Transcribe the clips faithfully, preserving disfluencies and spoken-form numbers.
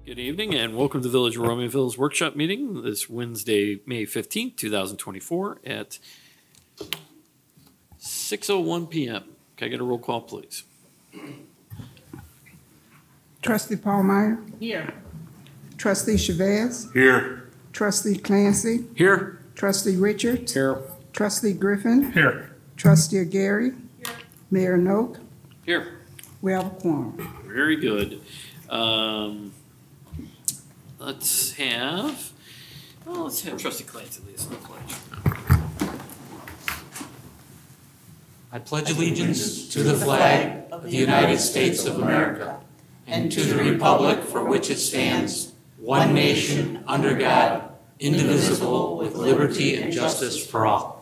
Good evening and welcome to Village of Romeoville's workshop meeting this Wednesday, May fifteenth, two thousand twenty-four at six oh one p m Can I get a roll call, please? Trustee Paulmeyer. Here. Trustee Chavez. Here. Trustee Clancy. Here. Trustee Richards. Here. Trustee Griffin. Here. Trustee Gary. Here. Mayor Noak. Here. We have a quorum. Very good. Um, let's have, well, let's have Trustee Clancy lead us in the pledge. I pledge allegiance to the flag of the United States of America and to the republic for which it stands, one nation, under God, indivisible, with liberty and justice for all.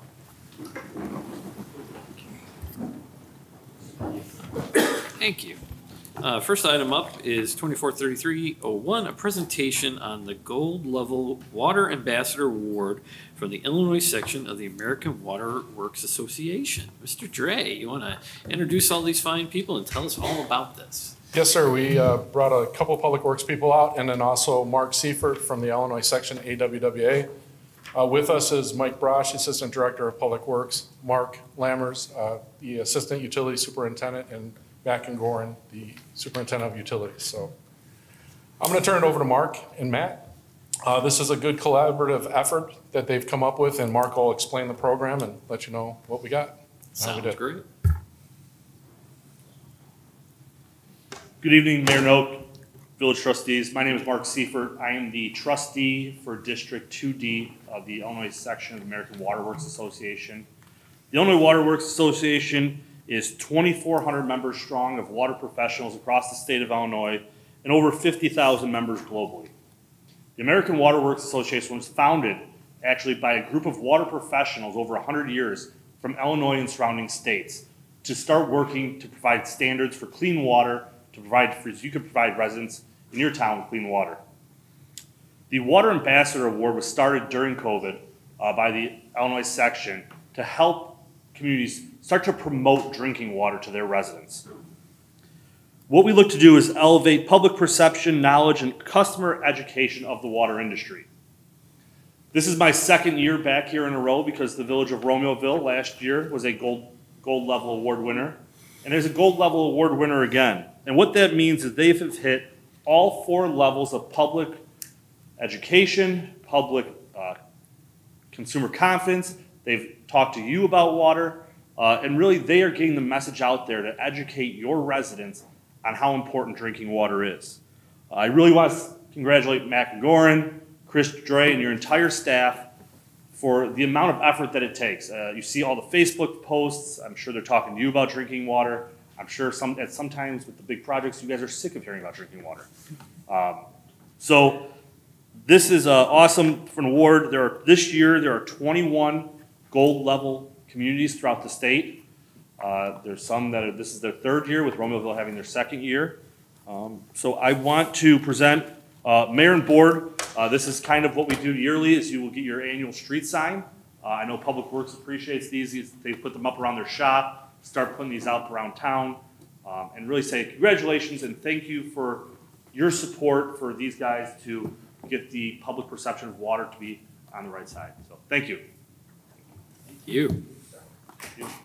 Thank you. Uh, first item up is twenty-four thirty-three oh one, a presentation on the Gold Level Water Ambassador Award from the Illinois section of the American Water Works Association. Mister Dre, you want to introduce all these fine people and tell us all about this? Yes, sir. We uh, brought a couple Public Works people out, and then also Mark Seifert from the Illinois section, A W W A. Uh, with us is Mike Brosh, Assistant Director of Public Works, Mark Lammers, uh, the Assistant Utility Superintendent, and Matt Gorin, the Superintendent of Utilities. So I'm going to turn it over to Mark and Matt. Uh, this is a good collaborative effort that they've come up with, and Mark will explain the program and let you know what we got. Sounds we great. Good evening, Mayor Noak, Village Trustees. My name is Mark Seifert. I am the trustee for District two D of the Illinois section of the American Water Works Association. The Illinois Water Works Association is twenty-four hundred members strong of water professionals across the state of Illinois and over fifty thousand members globally. The American Water Works Association was founded actually by a group of water professionals over one hundred years from Illinois and surrounding states to start working to provide standards for clean water, to provide, for you could provide residents in your town with clean water. The Water Ambassador Award was started during COVID uh, by the Illinois section to help communities start to promote drinking water to their residents. What we look to do is elevate public perception, knowledge, and customer education of the water industry. This is my second year back here in a row because the Village of Romeoville last year was a gold, gold level award winner. And there's a gold level award winner again. And what that means is they have hit all four levels of public education, public uh, consumer confidence. They've talked to you about water, uh, and really they are getting the message out there to educate your residents on how important drinking water is. Uh, I really want to congratulate Matt Gorin, Chris Dre, and your entire staff for the amount of effort that it takes. Uh, you see all the Facebook posts. I'm sure they're talking to you about drinking water. I'm sure some at sometimes with the big projects, you guys are sick of hearing about drinking water. Um, so this is uh, awesome for an award. There are this year there are twenty-one gold level communities throughout the state. Uh, there's some that are, this is their third year, with Romeoville having their second year. Um, so I want to present uh, Mayor and Board. Uh, this is kind of what we do yearly, is you will get your annual street sign. Uh, I know Public Works appreciates these. They put them up around their shop, start putting these out around town, um, and really say congratulations and thank you for your support for these guys to get the public perception of water to be on the right side. So thank you. You. Thank you.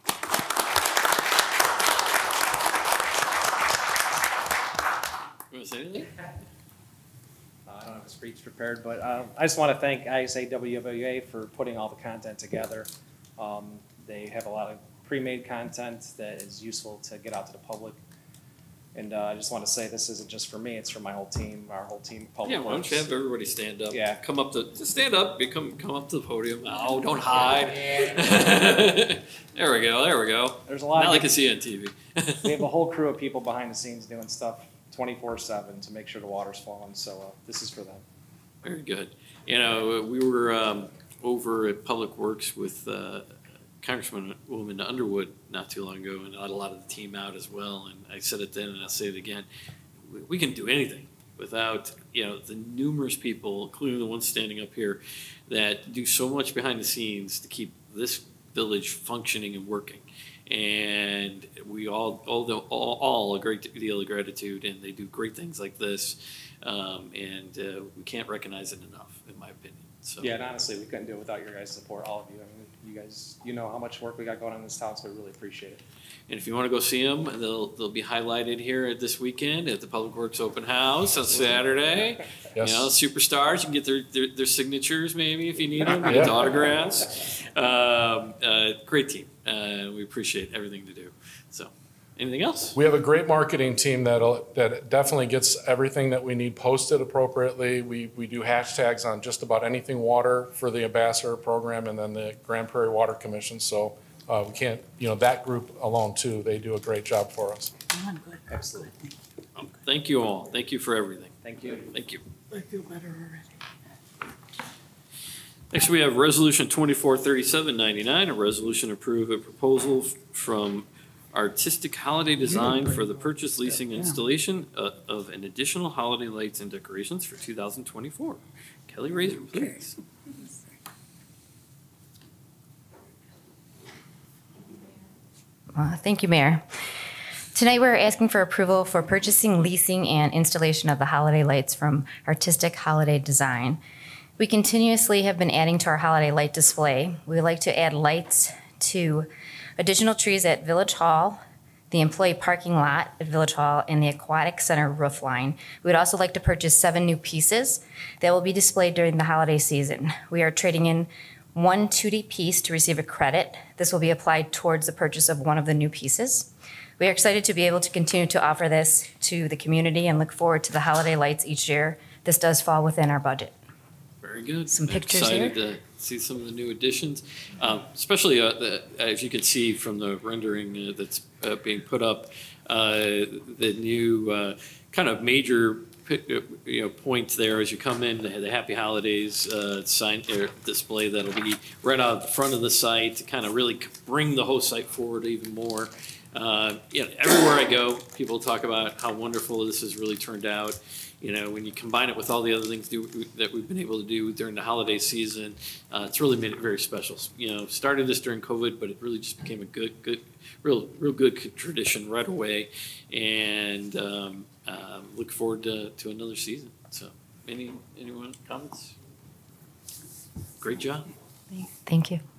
You want to say anything? Uh, I don't have a speech prepared, but uh, I just want to thank I S A W W A for putting all the content together. Um, they have a lot of pre-made content that is useful to get out to the public. And uh, I just want to say this isn't just for me, it's for my whole team, our whole team of Public Yeah, why don't Works. you have everybody stand up? Yeah. Come up to, just stand up, you come, come up to the podium. Oh, don't hide. There we go, there we go. There's a lot Now of I can see you on T V. we have a whole crew of people behind the scenes doing stuff twenty-four seven to make sure the water's flowing, so uh, this is for them. Very good. You know, we were um, over at Public Works with uh, Congressman Woman Underwood not too long ago, and I had a lot of the team out as well. And I said it then, and I'll say it again: we, we can do anything without, you know, the numerous people, including the ones standing up here, that do so much behind the scenes to keep this village functioning and working. And we all all, the, all, all a great deal of gratitude, and they do great things like this, um, and uh, we can't recognize it enough, in my opinion. So Yeah, and honestly, we couldn't do it without your guys' support, all of you. I mean, you guys, you know how much work we got going on in this town, so we really appreciate it. And if you want to go see them, they'll they'll be highlighted here at this weekend at the Public Works Open House on Saturday. Yes. You know, superstars. You can get their, their, their signatures maybe if you need them, Yeah. get autographs. Um, uh, great team. Uh, we appreciate everything to do. So, anything else? We have a great marketing team that'll, that definitely gets everything that we need posted appropriately. We, we do hashtags on just about anything water for the Ambassador program and then the Grand Prairie Water Commission. So uh, we can't, you know, that group alone too, they do a great job for us. Absolutely. Um, thank you all. Thank you for everything. Thank you. Thank you. I feel better already. Next, we have Resolution twenty-four thirty-seven ninety-nine, a resolution to approve a proposal f- from Artistic Holiday Design for the purchase, leasing, and installation uh, of an additional holiday lights and decorations for two thousand twenty-four. Kelly Razor, please. Uh, Thank you, Mayor. Tonight, we're asking for approval for purchasing, leasing, and installation of the holiday lights from Artistic Holiday Design. We continuously have been adding to our holiday light display. We would like to add lights to additional trees at Village Hall, the employee parking lot at Village Hall, and the Aquatic Center roof line. We would also like to purchase seven new pieces that will be displayed during the holiday season. We are trading in one two D piece to receive a credit. This will be applied towards the purchase of one of the new pieces. We are excited to be able to continue to offer this to the community and look forward to the holiday lights each year. This does fall within our budget. Very good. Some pictures Excited to see some of the new additions, um, especially uh, the, as you can see from the rendering uh, that's uh, being put up, uh, the new uh, kind of major pi- uh, you know points there as you come in. The, the Happy Holidays uh, sign or display that'll be right out the front of the site to kind of really bring the whole site forward even more. Uh, you know, everywhere I go, people talk about how wonderful this has really turned out. You know, when you combine it with all the other things do, that we've been able to do during the holiday season, uh, it's really made it very special. You know, started this during COVID, but it really just became a good, good, real, real good tradition right away. And um, um, look forward to, to another season. So, any anyone comments? Great job. Thank you.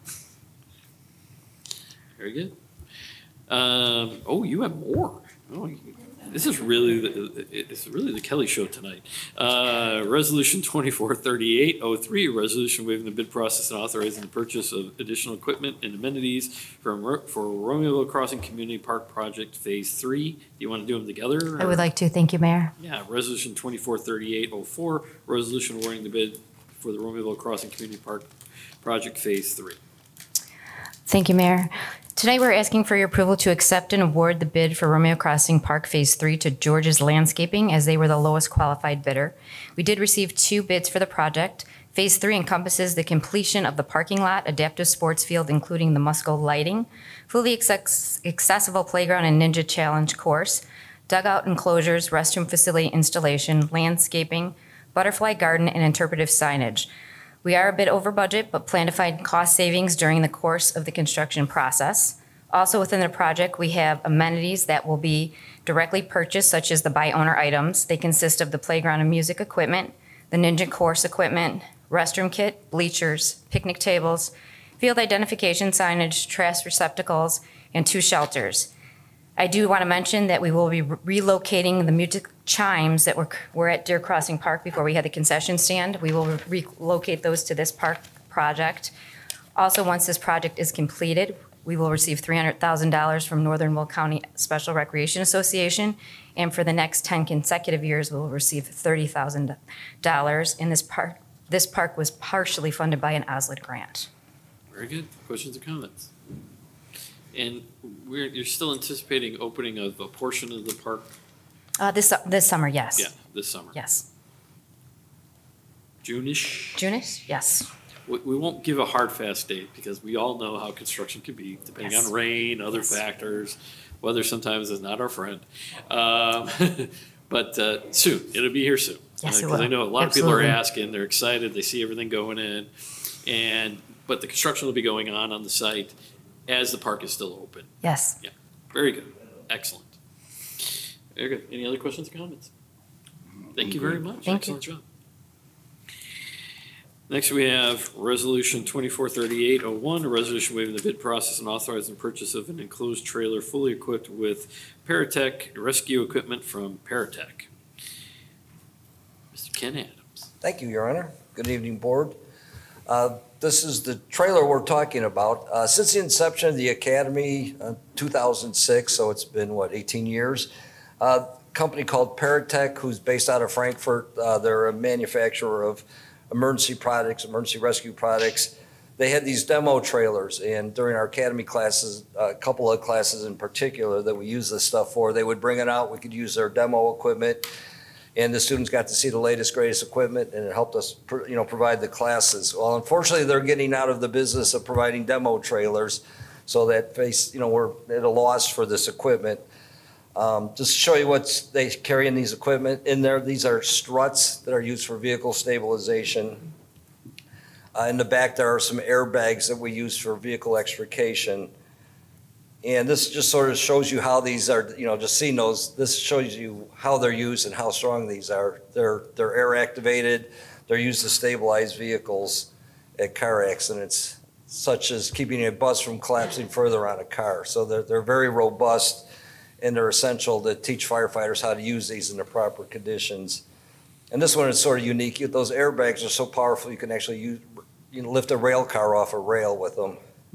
Very good. Um, oh, you have more. Oh, you, this is really the, it's really the Kelly show tonight. Uh, resolution twenty-four thirty-eight oh three, a resolution waiving the bid process and authorizing the purchase of additional equipment and amenities from Ro- for Romeoville Crossing Community Park Project Phase Three. Do you want to do them together? I or- would like to. Thank you, Mayor. Yeah, resolution twenty-four thirty-eight oh four, resolution awarding the bid for the Romeoville Crossing Community Park Project Phase Three. Thank you, Mayor. Tonight, we're asking for your approval to accept and award the bid for Romeo Crossing Park Phase Three to George's Landscaping, as they were the lowest qualified bidder. We did receive two bids for the project. Phase Three encompasses the completion of the parking lot, adaptive sports field, including the Musco lighting, fully access- accessible playground and Ninja Challenge course, dugout enclosures, restroom facility installation, landscaping, butterfly garden, and interpretive signage. We are a bit over budget, but plan to find cost savings during the course of the construction process. Also within the project, we have amenities that will be directly purchased, such as the by owner items. They consist of the playground and music equipment, the Ninja course equipment, restroom kit, bleachers, picnic tables, field identification signage, trash receptacles, and two shelters. I do want to mention that we will be relocating the music chimes that were, were at Deer Crossing Park before we had the concession stand. We will relocate those to this park project. Also, once this project is completed, we will receive three hundred thousand dollars from Northern Will County Special Recreation Association. And for the next ten consecutive years, we will receive thirty thousand dollars. And this park, this park was partially funded by an O S L I D grant. Very good. Questions or comments? And we're, you're still anticipating opening of a portion of the park? Uh, this, this summer, yes. Yeah, this summer. Yes. June-ish? June-ish? Yes. We, we won't give a hard, fast date because we all know how construction can be, depending Yes. on rain, other Yes. factors. Weather sometimes is not our friend. Um, but uh, soon, it'll be here soon. Yes, it Because I will. know a lot of people are Absolutely. asking, they're excited, they see everything going in. And, but the construction will be going on on the site as the park is still open. Yes. Yeah, very good. Excellent. Very good. Any other questions or comments? Thank you very much. Thank you. Excellent job. Next, we have Resolution twenty-four thirty-eight oh one, a resolution waiving the bid process and authorizing the purchase of an enclosed trailer fully equipped with Paratech rescue equipment from Paratech. Mister Ken Adams. Thank you, Your Honor. Good evening, Board. Uh, This is the trailer we're talking about. Uh, Since the inception of the Academy, uh, two thousand six, so it's been, what, eighteen years? A company called Paratech, who's based out of Frankfurt, uh, they're a manufacturer of emergency products, emergency rescue products. They had these demo trailers, and during our Academy classes, a couple of classes in particular that we use this stuff for, they would bring it out, we could use their demo equipment, and the students got to see the latest, greatest equipment, and it helped us, you know, provide the classes. Well, unfortunately, they're getting out of the business of providing demo trailers, so that face, you know, we're at a loss for this equipment. Um, just to show you what they carry in these equipment in there, these are struts that are used for vehicle stabilization. Uh, in the back, there are some airbags that we use for vehicle extrication. And this just sort of shows you how these are, you know, just seeing those, this shows you how they're used and how strong these are. They're, they're air activated, they're used to stabilize vehicles at car accidents, such as keeping a bus from collapsing further on a car. So they're, they're very robust, and they're essential to teach firefighters how to use these in the proper conditions. And this one is sort of unique. Those airbags are so powerful you can actually use, you know, lift a rail car off a rail with them.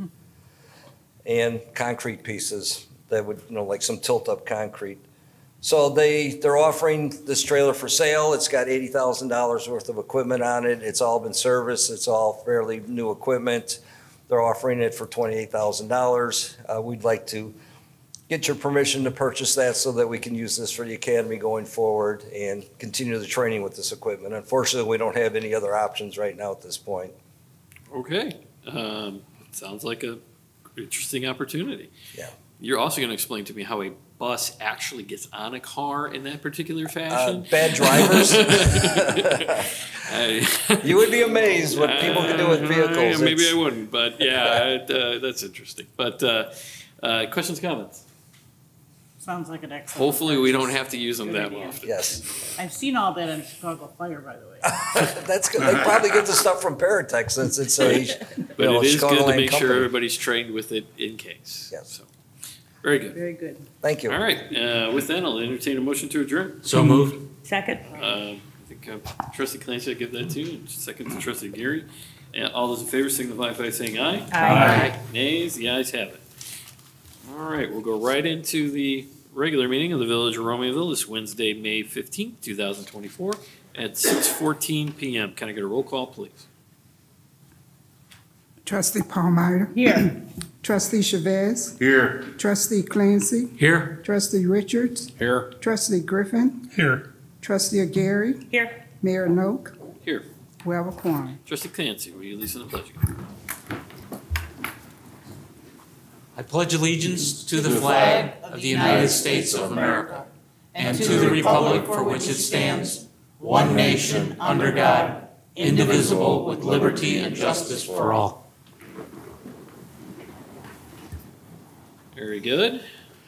And concrete pieces that would, you know, like some tilt-up concrete. So they, they're offering this trailer for sale. It's got eighty thousand dollars worth of equipment on it. It's all been serviced. It's all fairly new equipment. They're offering it for twenty-eight thousand dollars. Uh, we'd like to get your permission to purchase that so that we can use this for the Academy going forward and continue the training with this equipment. Unfortunately, we don't have any other options right now at this point. Okay. Um, sounds like a interesting opportunity. Yeah. You're also going to explain to me how a bus actually gets on a car in that particular Uh, fashion. bad drivers. I- You would be amazed what people can do with Uh, vehicles. Maybe It's- I wouldn't, but yeah, it, uh, that's interesting. But uh, uh, questions, comments? Sounds like an excellent. Hopefully, we don't purchase. have to use them Good that idea. often. Yes. I've seen all that on Chicago Fire, by the way. That's good. They probably get the stuff from Paratech since it's a, you But know, it is Chicago good to Land make sure company. everybody's trained with it in case. Yes. So, very good. Very good. Thank you. All right. Uh, with that, I'll entertain a motion to adjourn. So moved. Second? Uh, I think uh, Trustee Clancy, I give that to you. And second to Trustee Gary. And all those in favor signify by saying aye. Aye. Nays, the ayes have it. All right, we'll go right into the regular meeting of the Village of Romeoville this Wednesday, May fifteenth, two thousand twenty-four at six fourteen p m Can I get a roll call, please? Trustee Palmyra. Here. Trustee Chavez. Here. Trustee Clancy. Here. Trustee Richards. Here. Trustee Griffin. Here. Trustee Gary. Here. Mayor Noak. Here. We have a quorum. Trustee Clancy, will you lead us in the pledge? I pledge allegiance to the flag of the United States of America and to the republic for which it stands, one nation, under God, indivisible, with liberty and justice for all. Very good.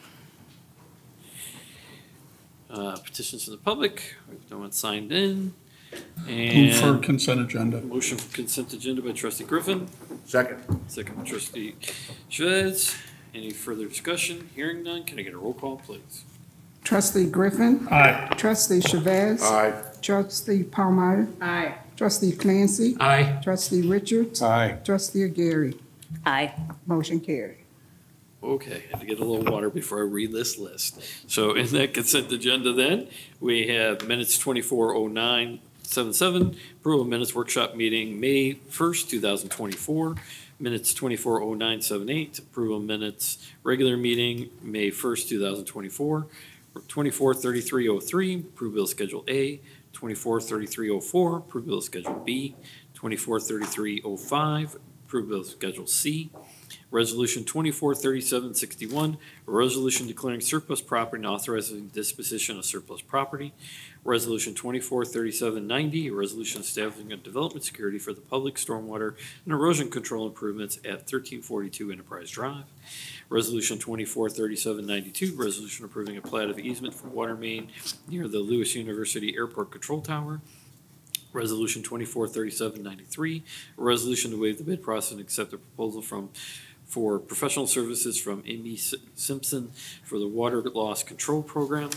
Uh, Petitions from the public, we've no one signed in. Move for And consent agenda. motion for consent agenda by Trustee Griffin, Second. second by Trustee Chavez. Any further discussion? Hearing none, can I get a roll call, please? Trustee Griffin. Aye. Trustee Chavez. Aye. Trustee Palmyra. Aye. Trustee Clancy. Aye. Trustee Richards. Aye. Trustee Gary. Aye. Motion carried. Okay, had to get a little water before I read this list. So in that consent agenda then, we have minutes twenty-four oh nine seventy-seven, approval of minutes workshop meeting May first, two thousand twenty-four. Minutes twenty-four oh nine seventy-eight, approval of minutes regular meeting May first, two thousand twenty-four. twenty-four thirty-three oh three, approve bill schedule A. twenty-four thirty-three oh four, approve bill schedule B. twenty-four thirty-three oh five, approve bill schedule C. Resolution twenty-four thirty-seven sixty-one, a resolution declaring surplus property and authorizing disposition of surplus property. Resolution twenty-four thirty-seven ninety, a resolution establishing a development security for the public stormwater and erosion control improvements at thirteen forty-two Enterprise Drive. Resolution twenty-four thirty-seven ninety-two, resolution approving a plat of easement for water main near the Lewis University Airport Control Tower. Resolution twenty-four thirty-seven ninety-three, a resolution to waive the bid process and accept a proposal from for professional services from Amy S- Simpson for the water loss control program.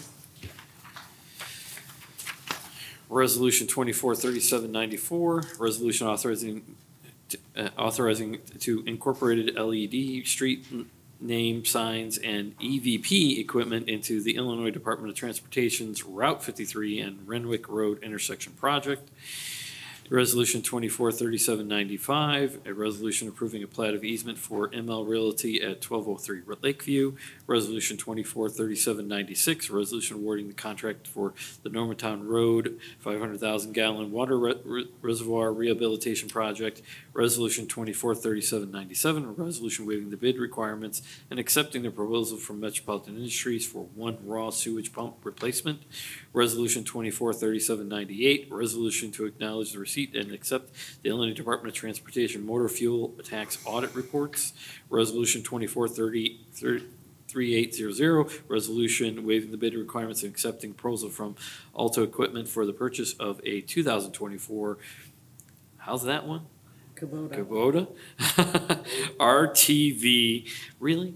Resolution twenty-four thirty-seven ninety-four, resolution authorizing uh, authorizing to incorporated L E D street n- name signs and E V P equipment into the Illinois Department of Transportation's Route fifty-three and Renwick Road intersection project. Resolution twenty-four thirty-seven ninety-five, a resolution approving a plat of easement for M L Realty at twelve oh three Lakeview. Resolution twenty-four thirty-seven ninety-six, a resolution awarding the contract for the Normantown Road five hundred thousand gallon water re- re- reservoir rehabilitation project. Resolution twenty-four thirty-seven ninety-seven, a resolution waiving the bid requirements and accepting the proposal from Metropolitan Industries for one raw sewage pump replacement. Resolution twenty-four thirty-seven ninety-eight, a resolution to acknowledge the receipt and accept the Illinois Department of Transportation motor fuel tax audit reports. Resolution twenty-four thirty-eight hundred, resolution waiving the bid requirements and accepting proposal from Alto Equipment for the purchase of a two thousand twenty-four, how's that one? Kubota. Kubota R T V, really?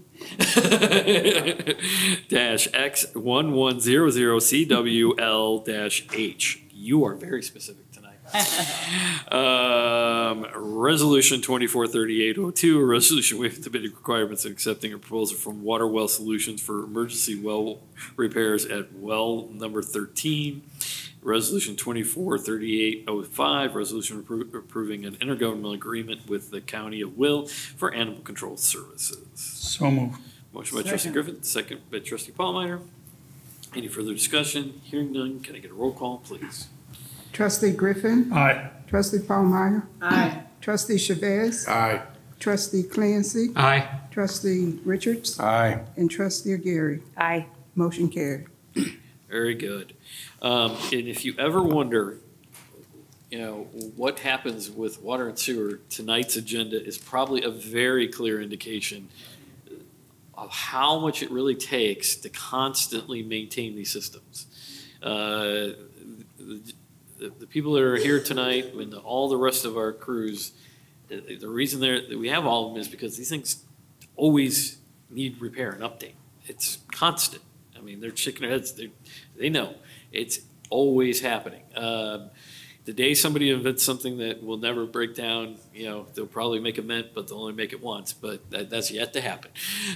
dash X one one zero zero C W L dash H. You are very specific tonight. um, resolution twenty-four thirty-eight oh two, a resolution waiving the bidding requirements and accepting a proposal from Water Well Solutions for emergency well repairs at well number thirteen. Resolution twenty-four thirty-eight oh five, resolution appro- approving an intergovernmental agreement with the County of Will for animal control services. So moved. Motion by trustee Griffin, second by trustee Pallmeyer. Any further discussion? Hearing none, can I get a roll call, please? Trustee Griffin. Aye. Trustee Pallmeyer. Aye. Trustee Chavez. Aye. Trustee Clancy. Aye. Trustee Richards. Aye. And Trustee Gary. Aye. Motion carried. Very good. Um, and if you ever wonder, you know, what happens with water and sewer, tonight's agenda is probably a very clear indication of how much it really takes to constantly maintain these systems. Uh, the, the, the people that are here tonight and all the rest of our crews, the, the reason they're, that we have all of them is because these things always need repair and update. It's constant. I mean, they're shaking their heads. They, they know it's always happening. Um, the day somebody invents something that will never break down, you know, they'll probably make a mint, but they'll only make it once. But that, that's yet to happen.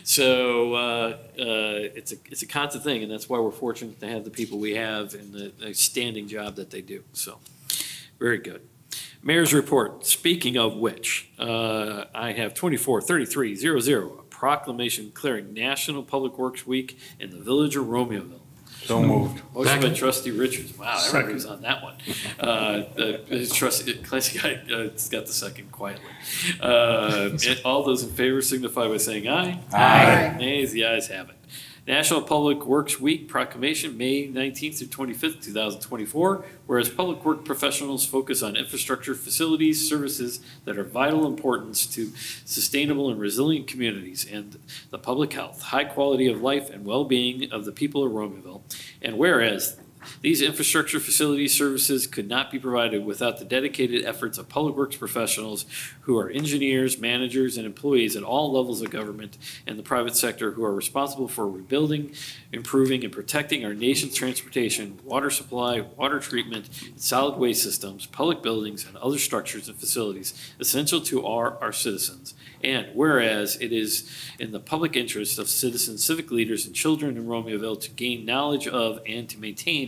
So uh, uh, it's a it's a constant thing, and that's why we're fortunate to have the people we have and the, the standing job that they do. So very good. Mayor's report. Speaking of which, uh, I have twenty-four thirty-three hundred, a proclamation declaring National Public Works Week in the village of Romeoville. So moved. Motion by Second. trustee Richards. Wow, everybody was on that one. Uh, uh, trustee, classy guy uh, got the second quietly. Uh, and all those in favor signify by saying aye. Aye. Nays, the ayes have it. National Public Works Week proclamation, May nineteenth through twenty-fifth, two thousand twenty-four. Whereas public work professionals focus on infrastructure, facilities, services that are vital importance to sustainable and resilient communities and the public health, high quality of life, and well-being of the people of Romeoville. And whereas these infrastructure, facilities, services could not be provided without the dedicated efforts of public works professionals who are engineers, managers, and employees at all levels of government and the private sector who are responsible for rebuilding, improving, and protecting our nation's transportation, water supply, water treatment, solid waste systems, public buildings, and other structures and facilities essential to our, our citizens. And whereas it is in the public interest of citizens, civic leaders, and children in Romeoville to gain knowledge of and to maintain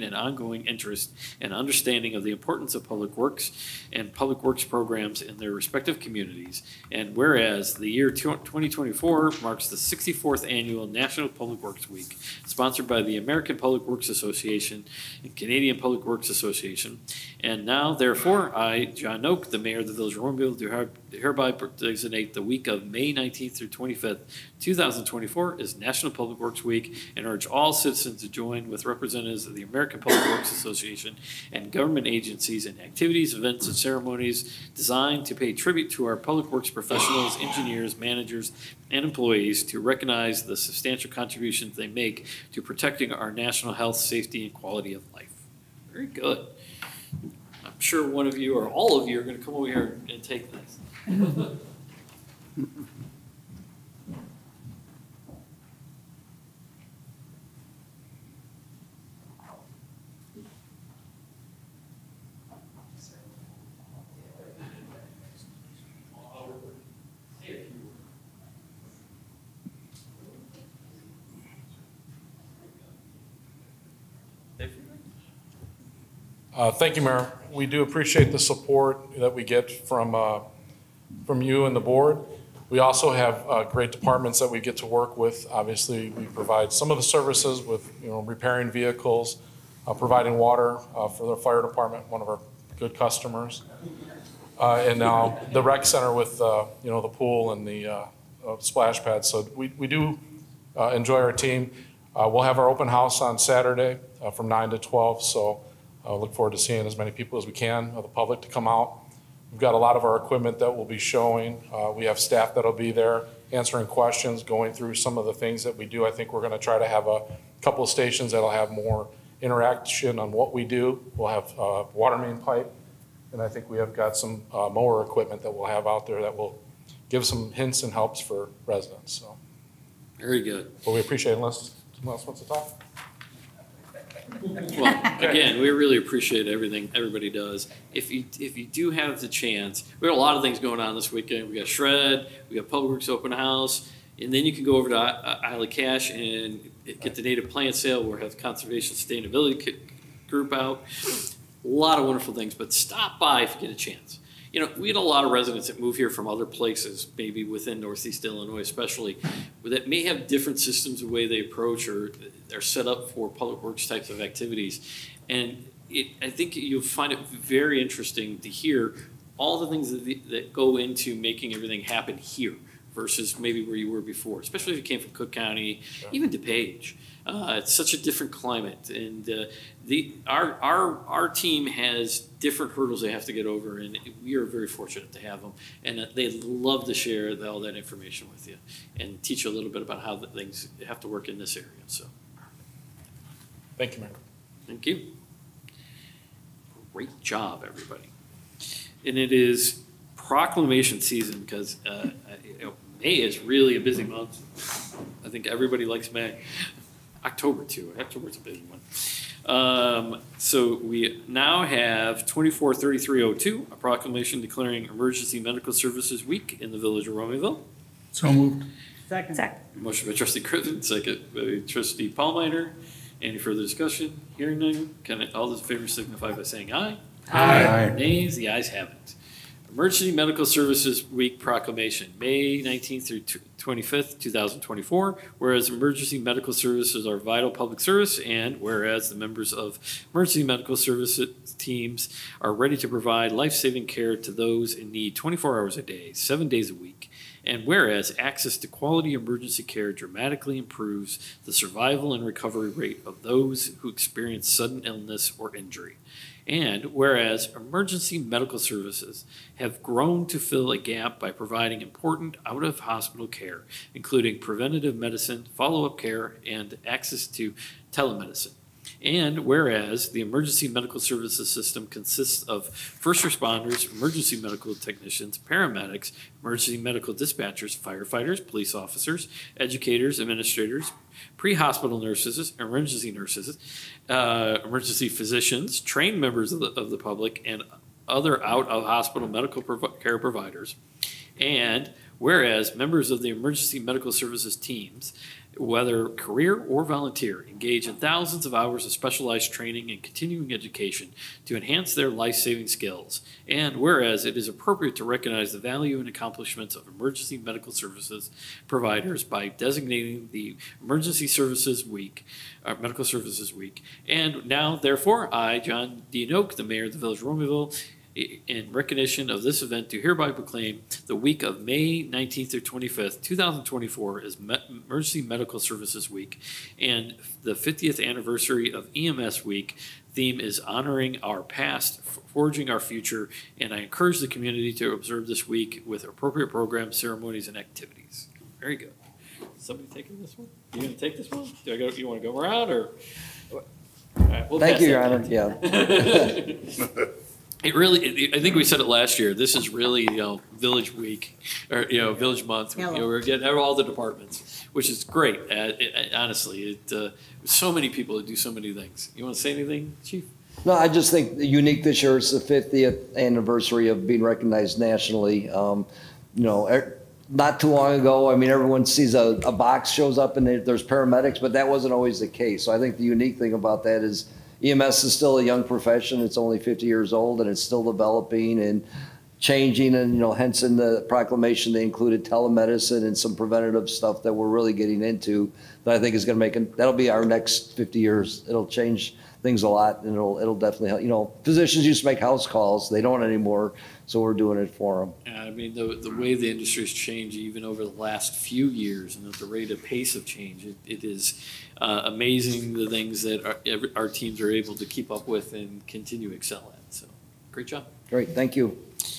maintain an ongoing interest and understanding of the importance of public works and public works programs in their respective communities. And whereas the year twenty twenty-four marks the sixty-fourth annual National Public Works Week, sponsored by the American Public Works Association and Canadian Public Works Association. And now, therefore, I, John Noak, the mayor of the Village of Romeoville, do her- hereby designate the week of May nineteenth through twenty-fifth, two thousand twenty-four as National Public Works Week, and urge all citizens to join with representatives of the American Public Works Association and government agencies in activities, events, and ceremonies designed to pay tribute to our public works professionals, engineers, managers, and employees to recognize the substantial contributions they make to protecting our national health, safety, and quality of life. Very good. I'm sure one of you or all of you are going to come over here and take this. Uh, Thank you, Mayor. We do appreciate the support that we get from, uh, from you and the board. We also have uh, great departments that we get to work with. Obviously, we provide some of the services with, you know, repairing vehicles, uh, providing water uh, for the fire department, one of our good customers. Uh, And now the rec center with, uh, you know, the pool and the uh, uh, splash pads. So we, we do uh, enjoy our team. Uh, We'll have our open house on Saturday uh, from nine to twelve, so I look forward to seeing as many people as we can, of the public, to come out. We've got a lot of our equipment that we'll be showing. Uh, We have staff that'll be there answering questions, going through some of the things that we do. I think we're going to try to have a couple of stations that'll have more interaction on what we do. We'll have uh, water main pipe, and I think we have got some uh, mower equipment that we'll have out there that will give some hints and helps for residents. So, Very good. but we appreciate it, unless someone else wants to talk. Well, again, we really appreciate everything everybody does. If you if you do have the chance, we have a lot of things going on this weekend. We got Shred, we got Public Works Open House, and then you can go over to I- Isle of Cash and get the native plant sale. We'll have the Conservation Sustainability Ki- Group out. A lot of wonderful things, but stop by if you get a chance. You know, we had a lot of residents that move here from other places, maybe within Northeast Illinois especially, that may have different systems the way they approach or are set up for public works types of activities. And it, I think you'll find it very interesting to hear all the things that, that go into making everything happen here versus maybe where you were before, especially if you came from Cook County, Yeah. even DePage. Uh, it's such a different climate, and uh, the our our our team has different hurdles they have to get over, and we are very fortunate to have them. And uh, they love to share all that information with you and teach you a little bit about how the things have to work in this area. So, Thank you, Mayor. thank you. Great job, everybody. And it is proclamation season because uh, you know, May is really a busy month. I think everybody likes May. October too. October's a busy one. Um, so we now have twenty-four thirty-three oh two, a proclamation declaring Emergency Medical Services Week in the Village of Romeoville. So moved. Second. Second. Motion by Trustee Griffin, second by Trustee Pallmeyer. Any further discussion? Hearing none, can I, all those in favor signify by saying aye. Aye. Nays, the ayes have it. Emergency Medical Services Week Proclamation, May nineteenth through twenty-fifth, two thousand twenty-four. Whereas emergency medical services are vital public service, and whereas the members of emergency medical services teams are ready to provide life-saving care to those in need twenty-four hours a day, seven days a week. And whereas access to quality emergency care dramatically improves the survival and recovery rate of those who experience sudden illness or injury. And whereas emergency medical services have grown to fill a gap by providing important out-of-hospital care, including preventative medicine, follow-up care, and access to telemedicine. And whereas the emergency medical services system consists of first responders, emergency medical technicians, paramedics, emergency medical dispatchers, firefighters, police officers, educators, administrators, pre-hospital nurses, emergency nurses, uh, emergency physicians, trained members of the, of the public, and other out-of-hospital medical prov- care providers. And whereas members of the emergency medical services teams whether career or volunteer, engage in thousands of hours of specialized training and continuing education to enhance their life-saving skills. And whereas it is appropriate to recognize the value and accomplishments of emergency medical services providers by designating the Emergency Services Week, uh, Medical Services Week. And now, therefore, I, John D. Noak, the mayor of the Village of Romeoville, in recognition of this event, do hereby proclaim the week of May nineteenth through twenty-fifth, two thousand twenty-four as Me- Emergency Medical Services Week, and the fiftieth anniversary of E M S Week. Theme is honoring our past, forging our future, and I encourage the community to observe this week with appropriate programs, ceremonies, and activities. Very good. Somebody taking this one? You gonna take this one? Do I go? You want to go around or? All right, we'll Thank pass you, that Your Honor. down. Yeah. It really, it, I think we said it last year, this is really, you know, Village Week, or, you know, Village Month. You know, we're getting all the departments, which is great. Uh, it, honestly, it, uh, so many people that do so many things. You want to say anything, Chief? No, I just think unique this year, it's the fiftieth anniversary of being recognized nationally. Um, you know, er, not too long ago, I mean, everyone sees a, a box shows up and there's paramedics, but that wasn't always the case. So I think the unique thing about that is E M S is still a young profession. It's only fifty years old and it's still developing and changing, and, you know, hence in the proclamation, they included telemedicine and some preventative stuff that we're really getting into that I think is going to make it, that'll be our next fifty years. It'll change things a lot, and it'll, it'll definitely help. You know, physicians used to make house calls. They don't anymore. So we're doing it for them. Yeah, I mean, the, the way the industry's changed even over the last few years and at the rate of pace of change, it, it is uh, amazing the things that our, every, our teams are able to keep up with and continue to excel at. So great job. Great, thank you.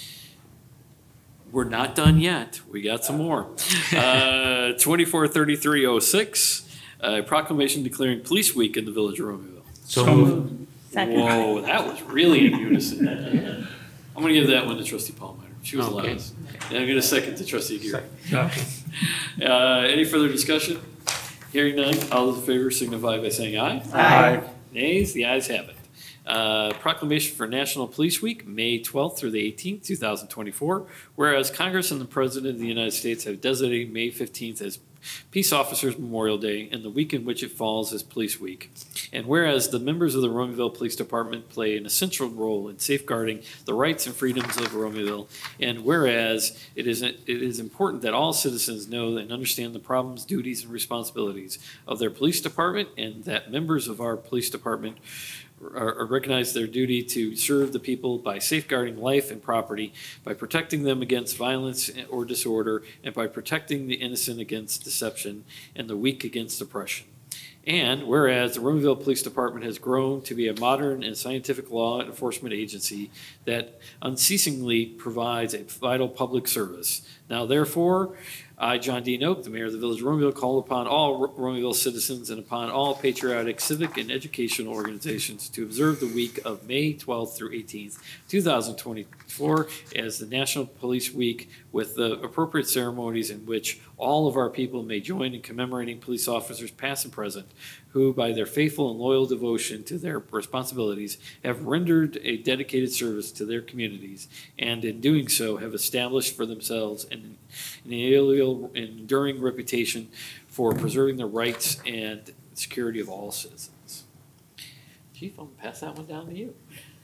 We're not done yet. We got some more. Uh, twenty-four thirty-three oh six, uh, proclamation declaring Police Week in the Village of Romeoville. So moved. Second. Whoa, that was really in unison. I'm going to give that one to Trustee Pallmeyer. She was Okay. last. And I'm going to second to Trustee Geary. Okay. Uh, any further discussion? Hearing none, all those in favor signify by saying aye. Aye. Nays, the ayes have it. Uh, proclamation for National Police Week, May twelfth through the eighteenth, two thousand twenty-four. Whereas Congress and the President of the United States have designated May fifteenth as Peace Officers Memorial Day and the week in which it falls as Police Week. And whereas the members of the Romeoville Police Department play an essential role in safeguarding the rights and freedoms of Romeoville, and whereas it is, it is important that all citizens know and understand the problems, duties, and responsibilities of their police department, and that members of our police department Are, recognize their duty to serve the people by safeguarding life and property, by protecting them against violence or disorder, and by protecting the innocent against deception and the weak against oppression. And whereas the Romeoville Police Department has grown to be a modern and scientific law enforcement agency that unceasingly provides a vital public service. Now, therefore, I, John D. Noak, the mayor of the Village of Romeoville, call upon all Romeoville citizens and upon all patriotic, civic, and educational organizations to observe the week of May twelfth through eighteenth, two thousand twenty-four as the National Police Week, with the appropriate ceremonies in which all of our people may join in commemorating police officers past and present who, by their faithful and loyal devotion to their responsibilities, have rendered a dedicated service to their communities, and in doing so have established for themselves an inalienable and enduring reputation for preserving the rights and security of all citizens. Chief, I'm going to pass that one down to you.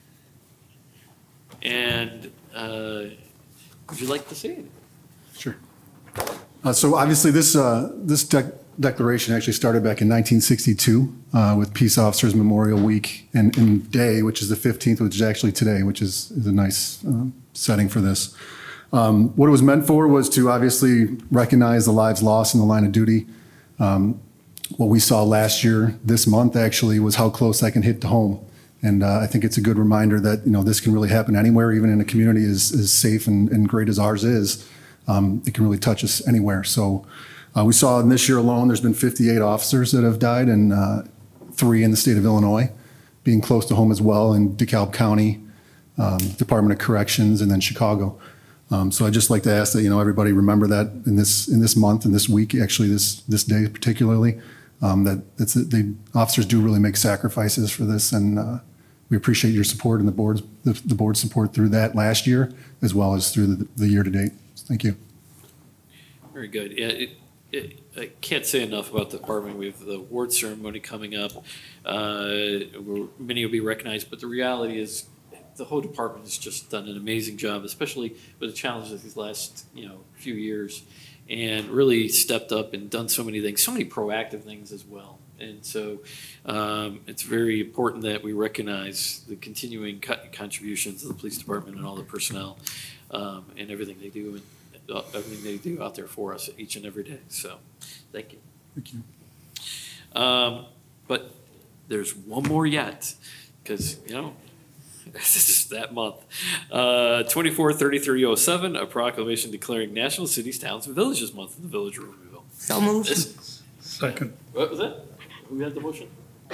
And uh, would you like to say it? Sure. Uh, so obviously this uh, this dec- declaration actually started back in nineteen sixty-two uh, with Peace Officers Memorial Week and, and Day, which is the fifteenth, which is actually today, which is, is a nice uh, setting for this. Um, what it was meant for was to obviously recognize the lives lost in the line of duty. Um, what we saw last year, this month actually, was how close that can hit to home. And uh, I think it's a good reminder that, you know, this can really happen anywhere, even in a community as, as safe and, and great as ours is. Um, it can really touch us anywhere. So uh, we saw in this year alone, there's been fifty-eight officers that have died, and uh, three in the state of Illinois, being close to home as well in DeKalb County, um, Department of Corrections, and then Chicago. Um, so I'd just like to ask that, you know, everybody remember that in this in this month and this week, actually this this day particularly, um, that that's the officers do really make sacrifices for this, and uh, we appreciate your support and the board's the, the board's support through that last year as well as through the, the year to date. Thank you. Very good. Yeah, it, it, I can't say enough about the department. We have the award ceremony coming up. Uh, where many will be recognized, but the reality is the whole department has just done an amazing job, especially with the challenges of these last, you know, few years, and really stepped up and done so many things, so many proactive things as well. And so um, it's very important that we recognize the continuing co- contributions of the police department and all the personnel um, and everything they do and uh, everything they do out there for us each and every day. So thank you. Thank you. Um, but there's one more yet, because, you know, this is that month. Uh, twenty-four thirty-three oh seven, a proclamation declaring National Cities, Towns, and Villages Month in the Village of Romeoville. So moved. This, Second. what was that? Who had the motion?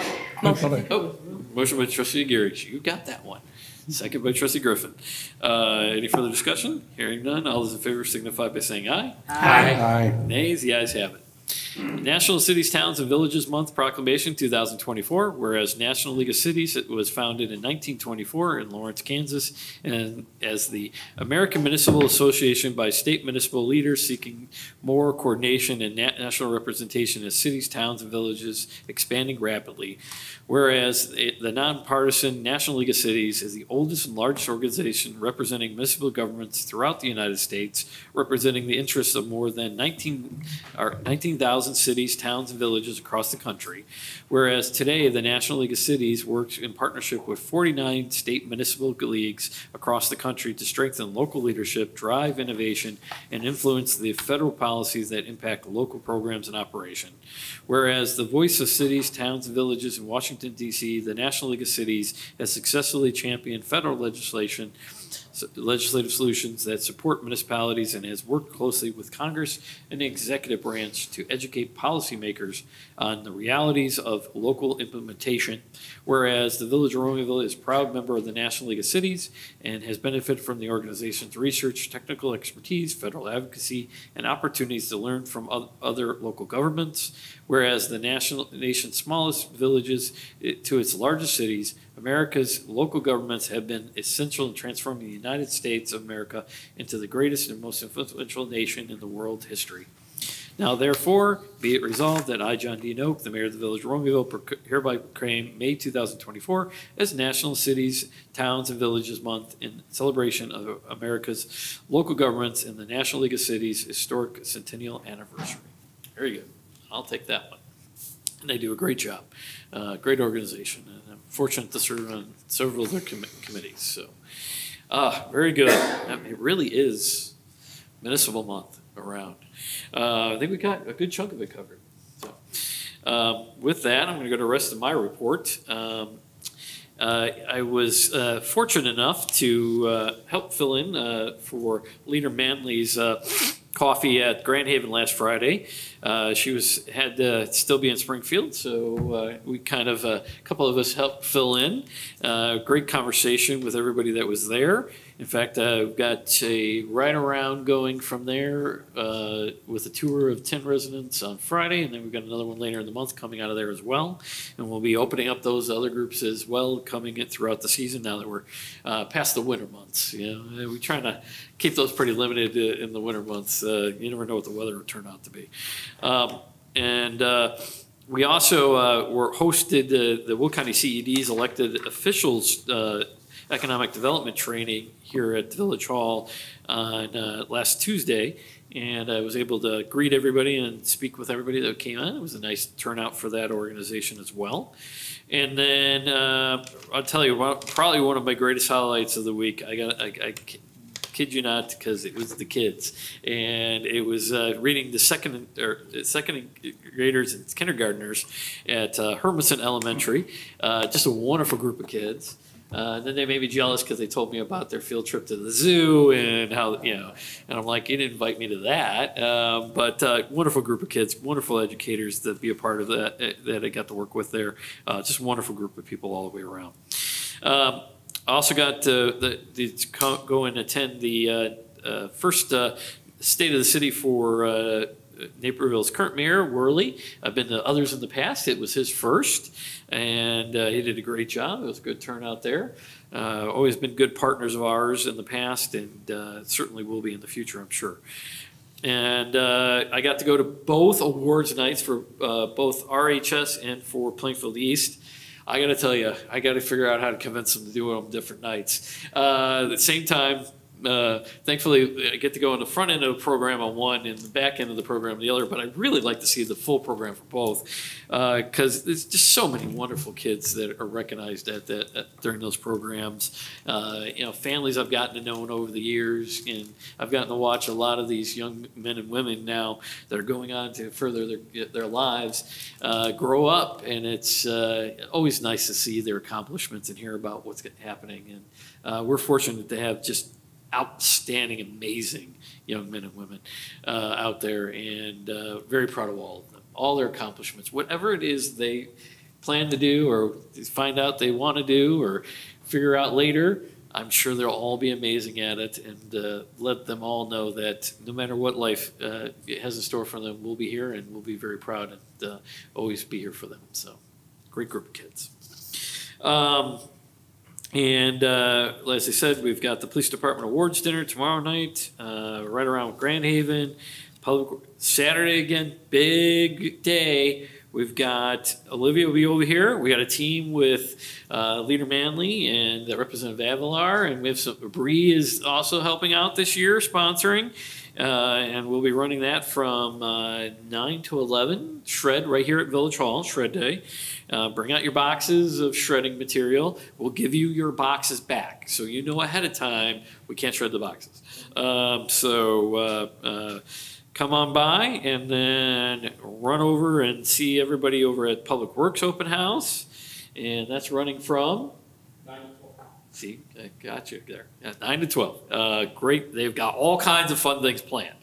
I thought I- Oh, motion by trustee Gary. You got that one. Second by trustee Griffin. Uh, any further discussion? Hearing none. All those in favor signify by saying aye. Aye. Nays, the ayes have it. National Cities, Towns, and Villages Month Proclamation two thousand twenty-four, whereas National League of Cities it was founded in nineteen twenty-four in Lawrence, Kansas, and as the American Municipal Association by state municipal leaders seeking more coordination and na- national representation as cities, towns, and villages expanding rapidly. Whereas it- the nonpartisan National League of Cities is the oldest and largest organization representing municipal governments throughout the United States, representing the interests of more than nineteen, or nineteen thousand cities, towns, and villages across the country. Whereas today, the National League of Cities works in partnership with forty-nine state municipal leagues across the country to strengthen local leadership, drive innovation, and influence the federal policies that impact local programs and operation. Whereas the voice of cities, towns, and villages in Washington, D C, the National League of Cities has successfully championed federal legislation, legislative solutions that support municipalities and has worked closely with Congress and the executive branch to educate policymakers on the realities of local implementation. Whereas the Village of Romeoville is a proud member of the National League of Cities and has benefited from the organization's research, technical expertise, federal advocacy, and opportunities to learn from other local governments. Whereas the national, nation's smallest villages to its largest cities, America's local governments have been essential in transforming the United States of America into the greatest and most influential nation in the world history. Now, therefore, be it resolved that I, John D. Noak, the mayor of the Village of Romeoville, hereby proclaim May two thousand twenty-four as National Cities, Towns, and Villages Month in celebration of America's local governments and the National League of Cities' historic centennial anniversary. Very good. I'll take that one. And they do a great job. Uh, great organization. And I'm fortunate to serve on several of their com- committees. So, uh, very good. It really is municipal month around. Uh, I think we got a good chunk of it covered. So, um, with that, I'm going to go to the rest of my report. Um, uh, I was uh, fortunate enough to uh, help fill in uh, for Leader Manley's uh, coffee at Grand Haven last Friday. Uh, she was had to still be in Springfield, so uh, we kind of, a couple of us helped fill in. Uh, great conversation with everybody that was there. In fact, I've uh, got a ride around going from there uh, with a tour of ten residents on Friday, and then we've got another one later in the month coming out of there as well. And we'll be opening up those other groups as well, coming in throughout the season now that we're uh, past the winter months. You know, we're trying to keep those pretty limited uh, in the winter months. Uh, you never know what the weather will turn out to be. Um, and uh, we also uh, were hosted uh, the Will County C E D's elected officials uh, economic development training here at Village Hall on uh, last Tuesday, and I was able to greet everybody and speak with everybody that came in. It was a nice turnout for that organization as well. And then uh, I'll tell you, one, probably one of my greatest highlights of the week. I got, I, I kid you not, because it was the kids, and it was uh, reading the second or second graders and kindergartners at uh, Hermanson Elementary. Uh, just a wonderful group of kids. Uh, and then they made me jealous because they told me about their field trip to the zoo and how, you know, and I'm like, you didn't invite me to that. Um, but uh, wonderful group of kids, wonderful educators to be a part of that, that I got to work with there. Uh, just a wonderful group of people all the way around. Um, I also got to, the, the, to go and attend the uh, uh, first uh, State of the City for uh, Naperville's current mayor, Worley. I've been to others in the past. It was his first, and uh, he did a great job. It was a good turnout there. Uh, always been good partners of ours in the past, and uh, certainly will be in the future, I'm sure. And uh, I got to go to both awards nights for uh, both R H S and for Plainfield East. I got to tell you, I got to figure out how to convince them to do it on different nights. Uh, at the same time, uh, thankfully, I get to go on the front end of the program on one and the back end of the program on the other, but I really like to see the full program for both because uh, there's just so many wonderful kids that are recognized at that at, during those programs. Uh, you know, families I've gotten to know over the years, and I've gotten to watch a lot of these young men and women now that are going on to further their, their lives uh, grow up, and it's uh, always nice to see their accomplishments and hear about what's happening. And uh, we're fortunate to have just outstanding, amazing young men and women uh, out there, and uh, very proud of all of them, all their accomplishments, whatever it is they plan to do or find out they want to do or figure out later. I'm sure they'll all be amazing at it, and uh, let them all know that no matter what life uh, has in store for them, we'll be here and we'll be very proud and uh, always be here for them. So, great group of kids. Um, And uh, as I said, we've got the Police Department Awards Dinner tomorrow night, uh, right around with Grand Haven. Public Saturday again, big day. We've got Olivia will be over here. We got a team with uh, Leader Manley and uh, Representative Avalar, and we have some. Bree is also helping out this year, sponsoring, uh, and we'll be running that from uh, nine to eleven. Shred right here at Village Hall, Shred Day. Uh, bring out your boxes of shredding material. We'll give you your boxes back, so you know ahead of time we can't shred the boxes. Um, so. Uh, uh, Come on by and then run over and see everybody over at Public Works Open House. And that's running from? nine to twelve. See, I got you there. Yeah, nine to twelve. Uh, great. They've got all kinds of fun things planned.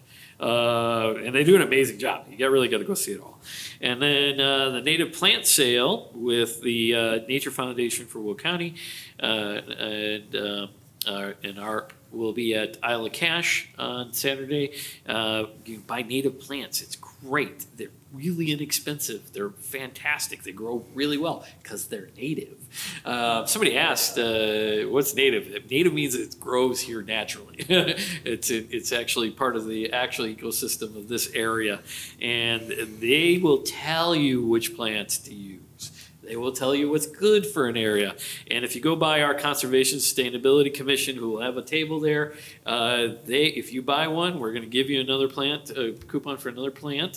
Uh, and they do an amazing job. You got, really got to go see it all. And then uh, the native plant sale with the uh, Nature Foundation for Will County uh, and, uh, uh, and our will be at Isle of Cache on Saturday. Uh, you can buy native plants. It's great. They're really inexpensive. They're fantastic. They grow really well because they're native. Uh, somebody asked, uh, what's native? Native means it grows here naturally. it's it's actually part of the actual ecosystem of this area. And they will tell you which plants to use. They will tell you what's good for an area. And if you go by our Conservation Sustainability Commission, who will have a table there, uh, they if you buy one, we're going to give you another plant, a coupon for another plant.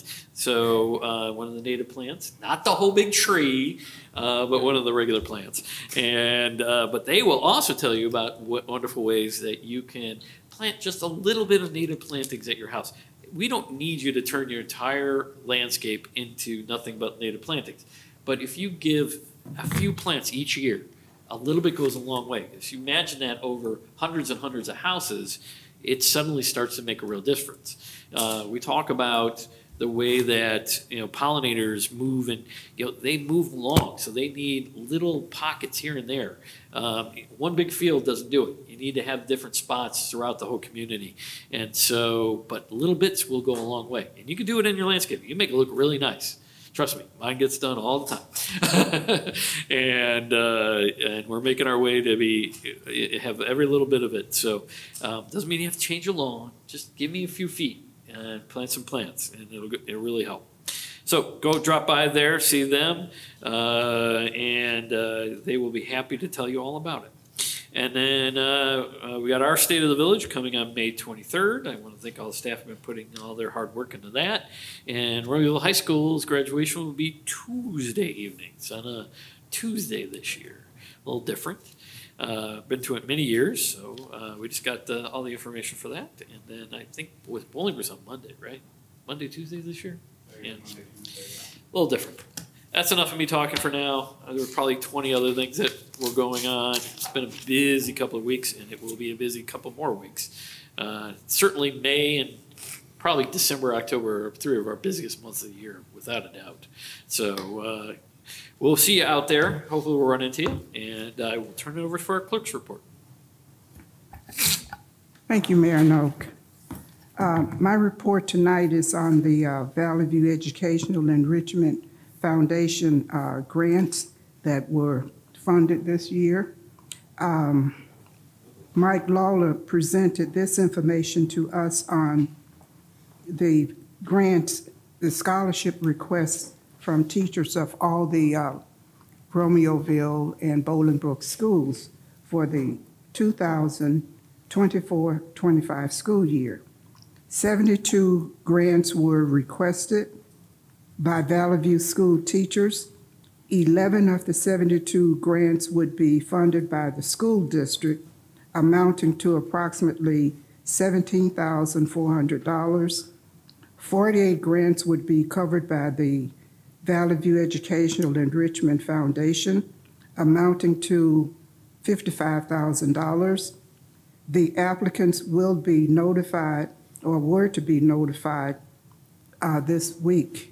So uh, one of the native plants, not the whole big tree, uh, but one of the regular plants. And uh, but they will also tell you about what wonderful ways that you can plant just a little bit of native plantings at your house. We don't need you to turn your entire landscape into nothing but native plantings. But if you give a few plants each year, a little bit goes a long way. If you imagine that over hundreds and hundreds of houses, it suddenly starts to make a real difference. Uh, we talk about the way that you know pollinators move, and you know they move along, so they need little pockets here and there. Um, one big field doesn't do it. You need to have different spots throughout the whole community, and so but little bits will go a long way. And you can do it in your landscape. You make it look really nice. Trust me, mine gets done all the time, and uh, and we're making our way to be have every little bit of it. So um, doesn't mean you have to change your lawn. Just give me a few feet and plant some plants, and it'll it'll really help. So go drop by there, see them, uh, and uh, they will be happy to tell you all about it. And then uh, uh, we got our State of the Village coming on May twenty-third. I want to thank all the staff have been putting all their hard work into that. And Romeoville High School's graduation will be Tuesday evenings, on a Tuesday this year. A little different. Uh, been to it many years, so uh, we just got uh, all the information for that. And then I think with bowling was on Monday, right? Monday, Tuesday this year? Yeah. A little different. That's enough of me talking for now. Uh, there were probably twenty other things that were going on. It's been a busy couple of weeks, and it will be a busy couple more weeks. Uh, certainly May and probably December, October are three of our busiest months of the year, without a doubt. So uh, we'll see you out there. Hopefully we'll run into you, and I will turn it over for our clerk's report. Thank you, Mayor Noak. Uh, my report tonight is on the uh, Valley View Educational Enrichment Foundation uh, grants that were funded this year. Um, Mike Lawler presented this information to us on the grants, the scholarship requests from teachers of all the uh, Romeoville and Bolingbrook schools for the two thousand twenty-four twenty-five school year. seventy-two grants were requested by Valley View school teachers. eleven of the seventy-two grants would be funded by the school district, amounting to approximately seventeen thousand four hundred dollars. forty-eight grants would be covered by the Valley View Educational Enrichment Foundation, amounting to fifty-five thousand dollars. The applicants will be notified, or were to be notified, uh, this week.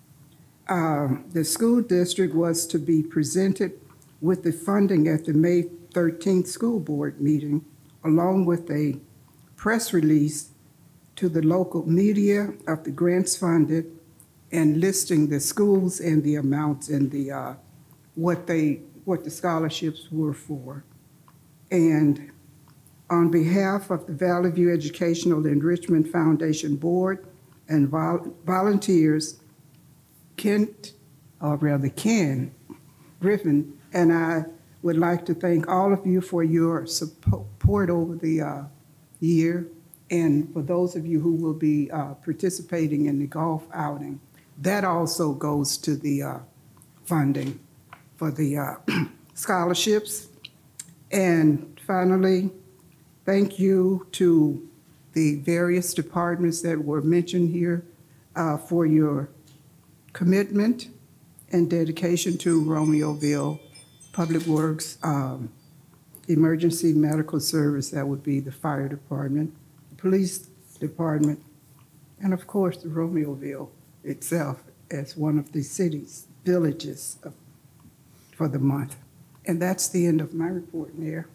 Um, the school district was to be presented with the funding at the May thirteenth school board meeting, along with a press release to the local media of the grants funded and listing the schools and the amounts and the uh, what they what the scholarships were for. And on behalf of the Valley View Educational Enrichment Foundation Board and vol volunteers, Kent, or rather Ken Griffin, and I would like to thank all of you for your support over the uh, year, and for those of you who will be uh, participating in the golf outing. That also goes to the uh, funding for the uh, scholarships. And finally, thank you to the various departments that were mentioned here uh, for your commitment and dedication to Romeoville Public Works, um, Emergency Medical Service, that would be the fire department, the police department, and of course the Romeoville itself as one of the cities, villages of, for the month. And that's the end of my report, Mayor.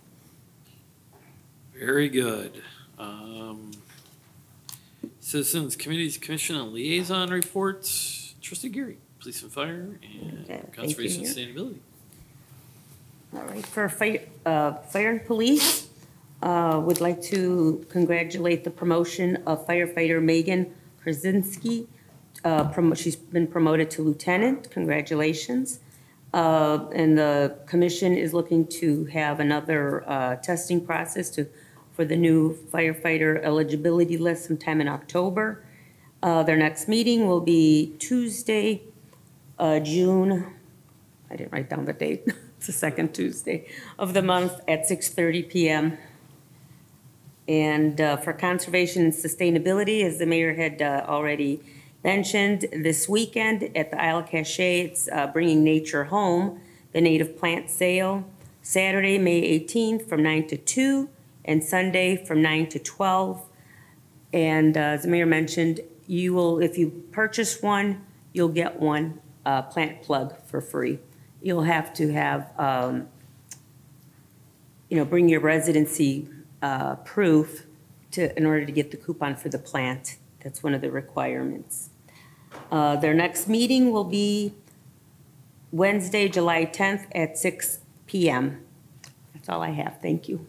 Very good. Um, Citizens, Committees, Commission, and Liaison Reports. Trustee Geary, Police and Fire, and Okay, thank you, Conservation and Mayor. Sustainability. All right, for fire, uh, fire and police, uh, would like to congratulate the promotion of firefighter Megan Krasinski. Uh, prom- she's been promoted to lieutenant. Congratulations. Uh, and the commission is looking to have another uh, testing process to for the new firefighter eligibility list sometime in October. Uh, their next meeting will be Tuesday, uh, June. I didn't write down the date. It's the second Tuesday of the month at six thirty p m And uh, for conservation and sustainability, as the mayor had uh, already mentioned, this weekend at the Isle of Cachet, it's uh, Bringing Nature Home, the native plant sale, Saturday, May eighteenth from nine to two, and Sunday from nine to twelve. And uh, as the mayor mentioned, you will, if you purchase one, you'll get one uh, plant plug for free. You'll have to have, um, you know, bring your residency uh, proof to, in order to get the coupon for the plant. That's one of the requirements. Uh, their next meeting will be Wednesday, July tenth at six p m That's all I have. Thank you.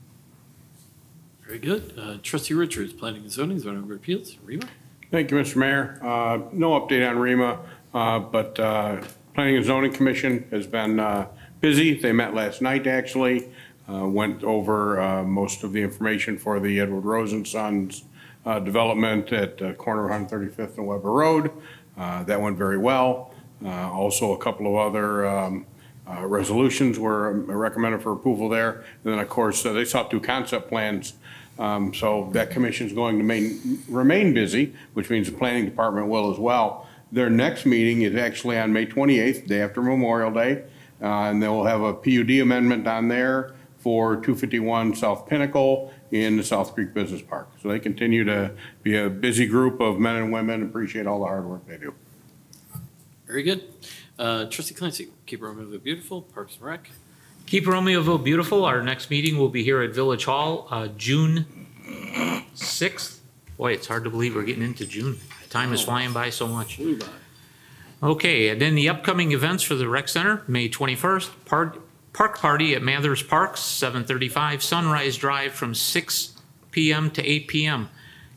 Very good. Uh, Trustee Richards, Planning and Zoning, Zoning Board of Appeals. Rima? Thank you, Mister Mayor. Uh, No update on REMA, uh, but uh, Planning and Zoning Commission has been uh, busy. They met last night, actually, uh, went over uh, most of the information for the Edward Rose and Sons uh, development at the corner of one thirty-fifth and Weber Road. Uh, That went very well. Uh, Also, a couple of other um, uh, resolutions were recommended for approval there. And then, of course, uh, they saw two concept plans. Um, So that commission is going to main, remain busy, which means the planning department will as well. Their next meeting is actually on May twenty-eighth, day after Memorial Day. Uh, And they will have a P U D amendment on there for two fifty-one South Pinnacle in the South Creek Business Park. So they continue to be a busy group of men and women. Appreciate all the hard work they do. Very good. Uh, Trustee Clancy, keep Romeoville beautiful. Parks and Rec. Keep Romeoville beautiful. Our next meeting will be here at Village Hall, uh, June sixth. Boy, it's hard to believe we're getting into June. Time is flying by so much. Flew by. Okay, and then the upcoming events for the rec center, May twenty-first, park, park party at Mathers Parks, seven thirty-five, Sunrise Drive from six p m to eight p m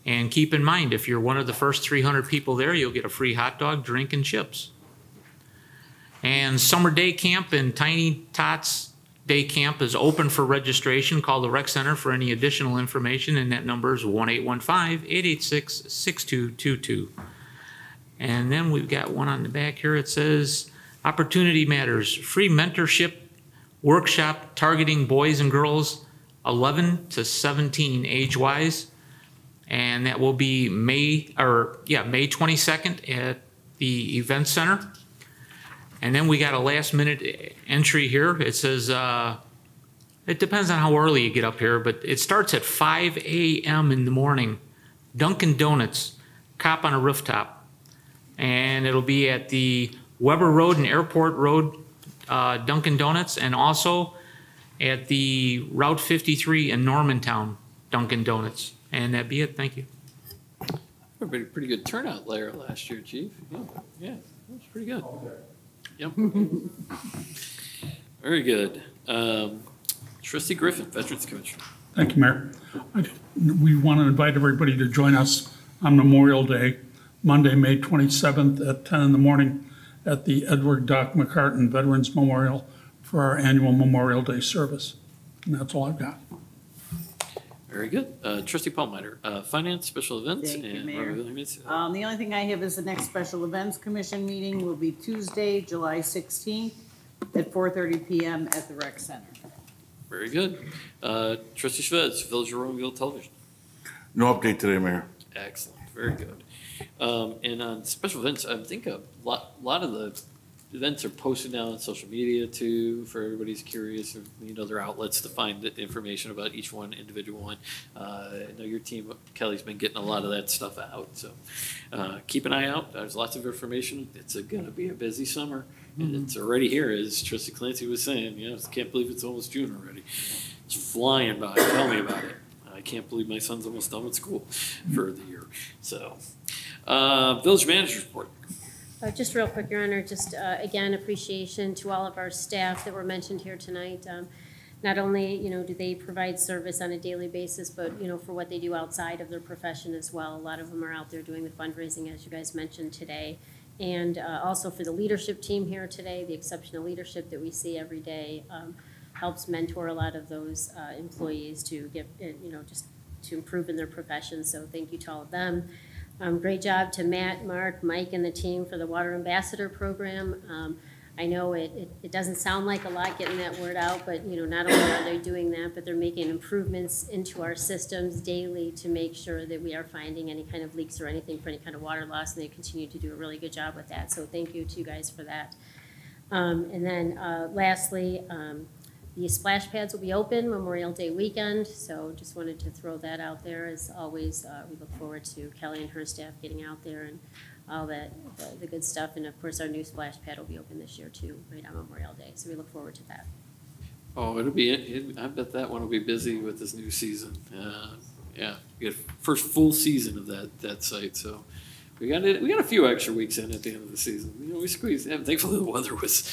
And keep in mind, if you're one of the first three hundred people there, you'll get a free hot dog, drink, and chips. And Summer Day Camp and Tiny Tots Day Camp is open for registration. Call the rec center for any additional information, and that number is one eight one five, eight eight six, six two two two. And then we've got one on the back here. It says, Opportunity Matters, free mentorship workshop targeting boys and girls eleven to seventeen age-wise. And that will be May, or yeah, May twenty-second at the event center. And then we got a last minute entry here. It says, uh, it depends on how early you get up here, but it starts at five A M in the morning. Dunkin' Donuts, Cop on a Rooftop. And it'll be at the Weber Road and Airport Road uh, Dunkin' Donuts, and also at the Route fifty-three in Normantown Dunkin' Donuts. And that'd be it. Thank you. Everybody, pretty good turnout there last year, Chief. Yeah, yeah, that was pretty good. Yep. Very good. Um, Trustee Griffin, Veterans Commissioner. Thank you, Mayor. I- We want to invite everybody to join us on Memorial Day, Monday, May twenty-seventh at ten in the morning at the Edward Doc McCartan Veterans Memorial for our annual Memorial Day service. And that's all I've got. Very good. Uh, Trustee Pallmeyer, uh, Finance, Special Events, Thank you, and Mayor. Romeoville Humane Society. Um, the only thing I have is the next Special Events Commission meeting will be Tuesday, July sixteenth at four thirty P M at the Rec Center. Very good. Uh, Trustee Chavez, Village of Romeoville Television. No update today, Mayor. Excellent. Very good. Um, and on special events, I think a lot, lot of the events are posted now on social media too, for everybody's curious, or, you know, their outlets to find the information about each one, individual one. Uh, I know your team, Kelly's been getting a lot of that stuff out, so uh, keep an eye out. There's lots of information. It's going to be a busy summer, and it's already here, as Trustee Clancy was saying. You know, I can't believe it's almost June already. It's flying by. Tell me about it. I can't believe my son's almost done with school for the year. So, uh, Village Manager's Report. Uh, Just real quick, Your Honor, just uh, again, appreciation to all of our staff that were mentioned here tonight. Um, Not only, you know, do they provide service on a daily basis, but, you know, for what they do outside of their profession as well. A lot of them are out there doing the fundraising, as you guys mentioned today. And uh, also for the leadership team here today, the exceptional leadership that we see every day um, helps mentor a lot of those uh, employees to get, uh, you know, just to improve in their profession. So thank you to all of them. Um, great job to Matt, Mark, Mike, and the team for the Water Ambassador Program. Um, I know it, it, it doesn't sound like a lot getting that word out, but, you know, not only are they doing that, but they're making improvements into our systems daily to make sure that we are finding any kind of leaks or anything for any kind of water loss, and they continue to do a really good job with that. So thank you to you guys for that. Um, and then uh, lastly, um, the splash pads will be open Memorial Day weekend, so just wanted to throw that out there. As always, uh, we look forward to Kelly and her staff getting out there and all that, the, the good stuff. And of course, our new splash pad will be open this year too, right on Memorial Day. So we look forward to that. Oh, it'll be, it, I bet that one will be busy with this new season. Uh, yeah, we get first full season of that, that site, so. We got it. We got a few extra weeks in at the end of the season. You know, we squeezed. And thankfully, the weather was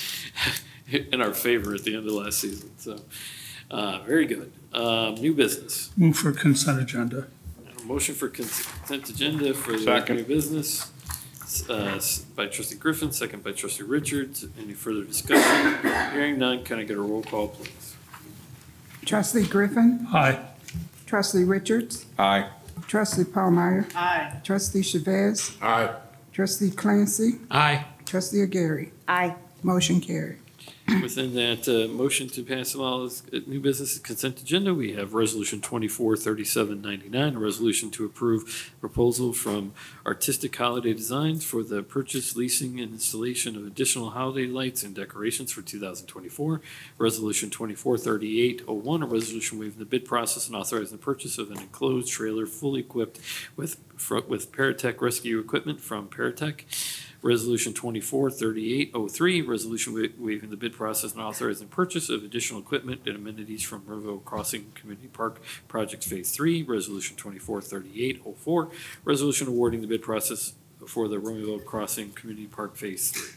in our favor at the end of last season. So, uh, very good. Um, new business. Move for consent agenda. A motion for consent agenda for the Second. new business uh, by Trustee Griffin, second by Trustee Richards. Any further discussion? Hearing none, can I get a roll call, please? Trustee Griffin? Aye. Trustee Richards? Aye. Trustee Pallmeyer? Aye. Trustee Chavez? Aye. Trustee Clancy? Aye. Trustee Aguirre? Aye. Motion carried. Within that uh, motion to pass them all as uh, new business consent agenda, we have Resolution twenty-four thirty-seven ninety-nine, a resolution to approve proposal from Artistic Holiday Designs for the purchase, leasing, and installation of additional holiday lights and decorations for two thousand twenty-four. Resolution twenty-four thirty-eight oh one, a resolution waiving the bid process and authorizing the purchase of an enclosed trailer fully equipped with, fr- with Paratech rescue equipment from Paratech. Resolution twenty-four thirty-eight oh three, resolution wa- waiving the bid process and authorizing purchase of additional equipment and amenities from Romeoville Crossing Community Park Project Phase Three. Resolution twenty-four thirty-eight oh four, resolution awarding the bid process for the Romeoville Crossing Community Park Phase Three.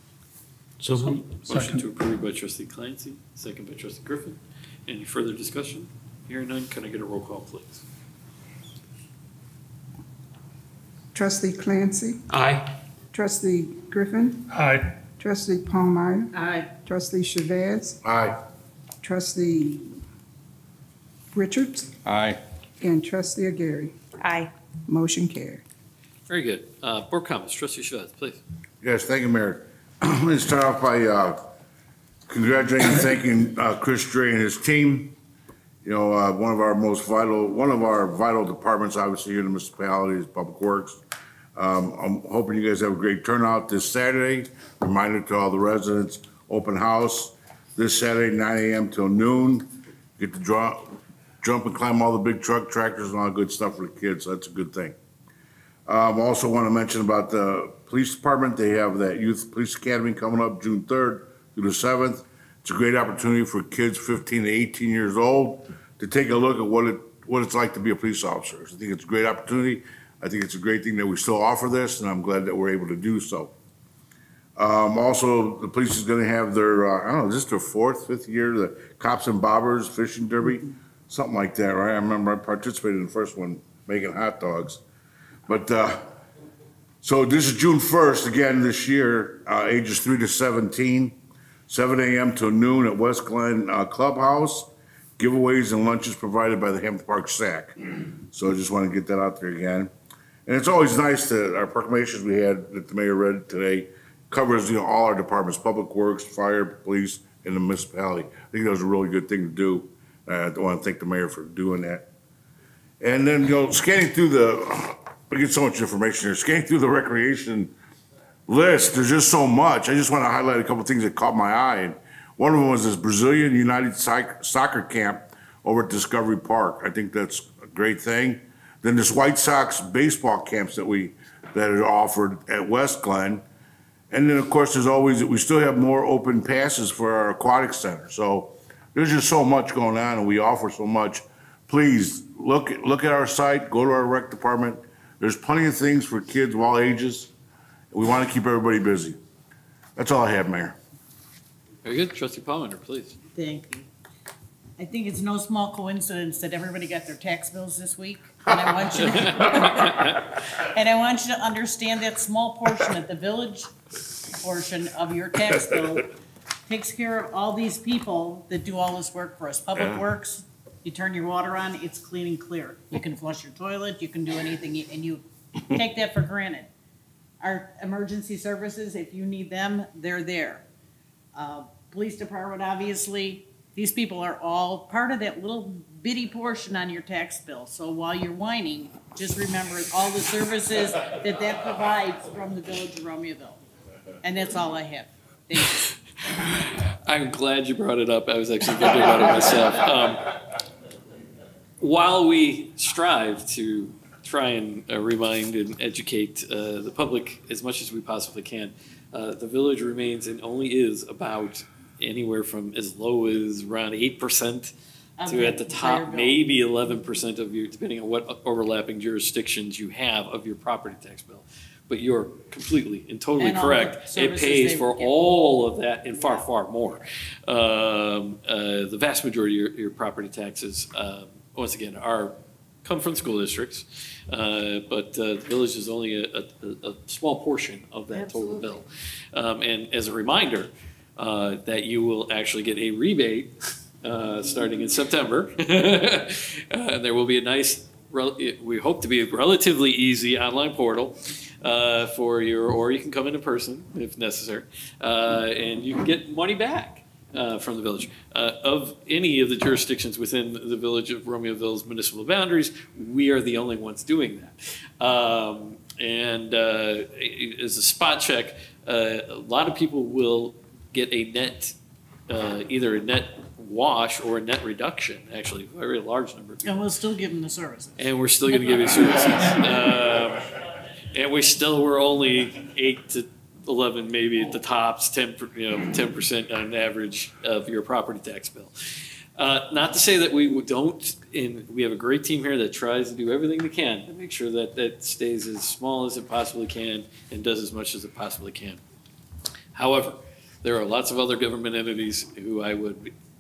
So moved. Motion to approve by Trustee Clancy, second by Trustee Griffin. Any further discussion? Hearing none, can I get a roll call, please? Trustee Clancy, Aye. Trustee Griffin, Aye. Trustee Palmeyer, Aye. Trustee Chavez, Aye. Trustee Richards, Aye. and Trustee Aguirre. Aye. Motion carried. Very good. Uh, Board comments, Trustee Chavez, please. Yes, thank you, Mayor. Let me start off by uh, congratulating and thanking uh, Chris Dre and his team. You know, uh, one of our most vital, one of our vital departments, obviously, here in the municipality is Public Works. Um, I'm hoping you guys have a great turnout this Saturday. Reminder to all the residents, open house this Saturday, nine A M till noon. Get to draw, jump and climb all the big truck tractors and all that good stuff for the kids, so that's a good thing. Um, also want to mention about the police department. They have that Youth Police Academy coming up June third through the seventh. It's a great opportunity for kids fifteen to eighteen years old to take a look at what it, what it's like to be a police officer. I think it's a great opportunity. I think it's a great thing that we still offer this, and I'm glad that we're able to do so. Um, also, the police is gonna have their, uh, I don't know, is this their fourth, fifth year, the Cops and Bobbers Fishing Derby? Something like that, right? I remember I participated in the first one, making hot dogs. But, uh, so this is June first, again, this year, uh, ages three to seventeen, seven A M till noon at West Glen uh, Clubhouse. Giveaways and lunches provided by the Hampton Park S A C. So I just want to get that out there again. And it's always nice that our proclamations we had that the mayor read today covers, you know, all our departments, Public Works, Fire, Police, and the municipality. I think that was a really good thing to do. Uh, I want to thank the mayor for doing that. And then, you know, scanning through the, I get so much information here, scanning through the recreation list, there's just so much. I just want to highlight a couple of things that caught my eye. And one of them was this Brazilian United Soccer Camp over at Discovery Park. I think that's a great thing. Then this White Sox baseball camps that we, that are offered at West Glen. And then, of course, there's always, we still have more open passes for our aquatic center. So there's just so much going on and we offer so much. Please look, look at our site, go to our rec department. There's plenty of things for kids of all ages. We want to keep everybody busy. That's all I have, Mayor. Very good. Trustee Palmer, please. Thank you. I think it's no small coincidence that everybody got their tax bills this week. And I want you to, and I want you to understand that small portion of the village portion of your tax bill takes care of all these people that do all this work for us. Public Yeah. Works, you turn your water on, it's clean and clear. You can flush your toilet, you can do anything, and you take that for granted. Our emergency services, if you need them, they're there. Uh, Police department, obviously, these people are all part of that little bitty portion on your tax bill. So while you're whining, just remember all the services that that provides from the village of Romeoville. And that's all I have. Thank you. I'm glad you brought it up. I was actually thinking about it myself. Um, while we strive to try and uh, remind and educate uh, the public as much as we possibly can, uh, the village remains and only is about anywhere from as low as around eight percent to at the top, maybe eleven percent of your, depending on what overlapping jurisdictions you have of your property tax bill. But you're completely and totally And all the correct. It services pays they for get. all of that and far, far more. Um, uh, the vast majority of your, your property taxes, um, once again, are come from school districts, uh, but uh, the village is only a, a, a small portion of that total bill. Um, and as a reminder, uh, that you will actually get a rebate uh, starting in September. uh, there will be a nice, rel- we hope to be a relatively easy online portal uh, for your, or you can come in person if necessary, uh, and you can get money back. Uh, from the village. Uh, of any of the jurisdictions within the village of Romeoville's municipal boundaries, we are the only ones doing that. Um, and uh, as a spot check, uh, a lot of people will get a net, uh, either a net wash or a net reduction, actually, a very large number of people. And we'll still give them the services. And we're still gonna give you services. Um, and we still were only eight to eleven, maybe at the tops, ten, you know, ten percent on average of your property tax bill. Uh, not to say that we don't, and we have a great team here that tries to do everything they can to make sure that that stays as small as it possibly can and does as much as it possibly can. However, there are lots of other government entities who I would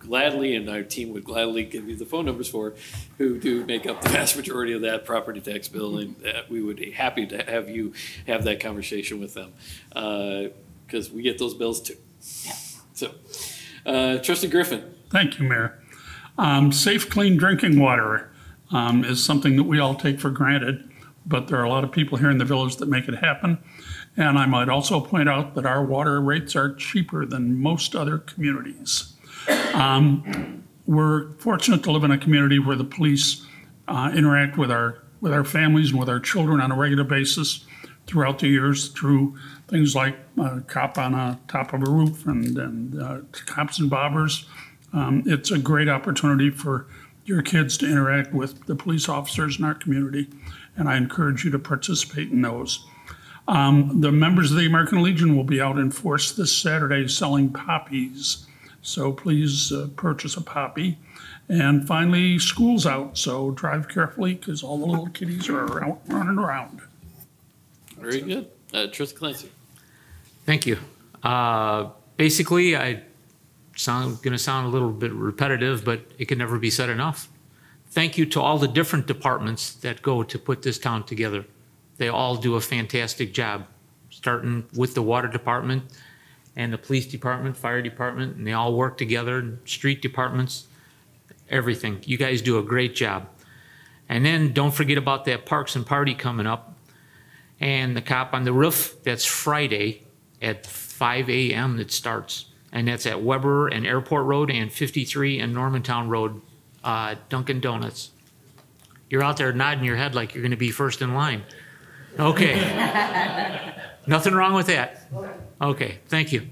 gladly, and our team would gladly give you the phone numbers for, who do make up the vast majority of that property tax bill, and uh, we would be happy to have you have that conversation with them, because we get those bills too. So, uh, Trustee Griffin. Thank you, Mayor. Um, safe, clean drinking water um, is something that we all take for granted, but there are a lot of people here in the village that make it happen. And I might also point out that our water rates are cheaper than most other communities. Um, we're fortunate to live in a community where the police uh, interact with our with our families and with our children on a regular basis throughout the years through things like uh, cop on a top of a roof and, and uh, cops and bobbers. Um, it's a great opportunity for your kids to interact with the police officers in our community, and I encourage you to participate in those. Um, the members of the American Legion will be out in force this Saturday selling poppies. So please uh, purchase a poppy. And finally, school's out, so drive carefully because all the little kiddies are out running around. Very good. Uh, Trustee Clancy. Thank you. Uh, basically, I sound going to sound a little bit repetitive, but it can never be said enough. Thank you to all the different departments that go to put this town together. They all do a fantastic job, starting with the water department and the police department, fire department, and they all work together, street departments, everything. You guys do a great job. And then don't forget about that Parks and Party coming up and the cop on the roof. That's Friday at five A M that starts. And that's at Weber and Airport Road and fifty-three and Normantown Road, uh, Dunkin' Donuts. You're out there nodding your head like you're going to be first in line. Okay. Nothing wrong with that. Okay, thank you.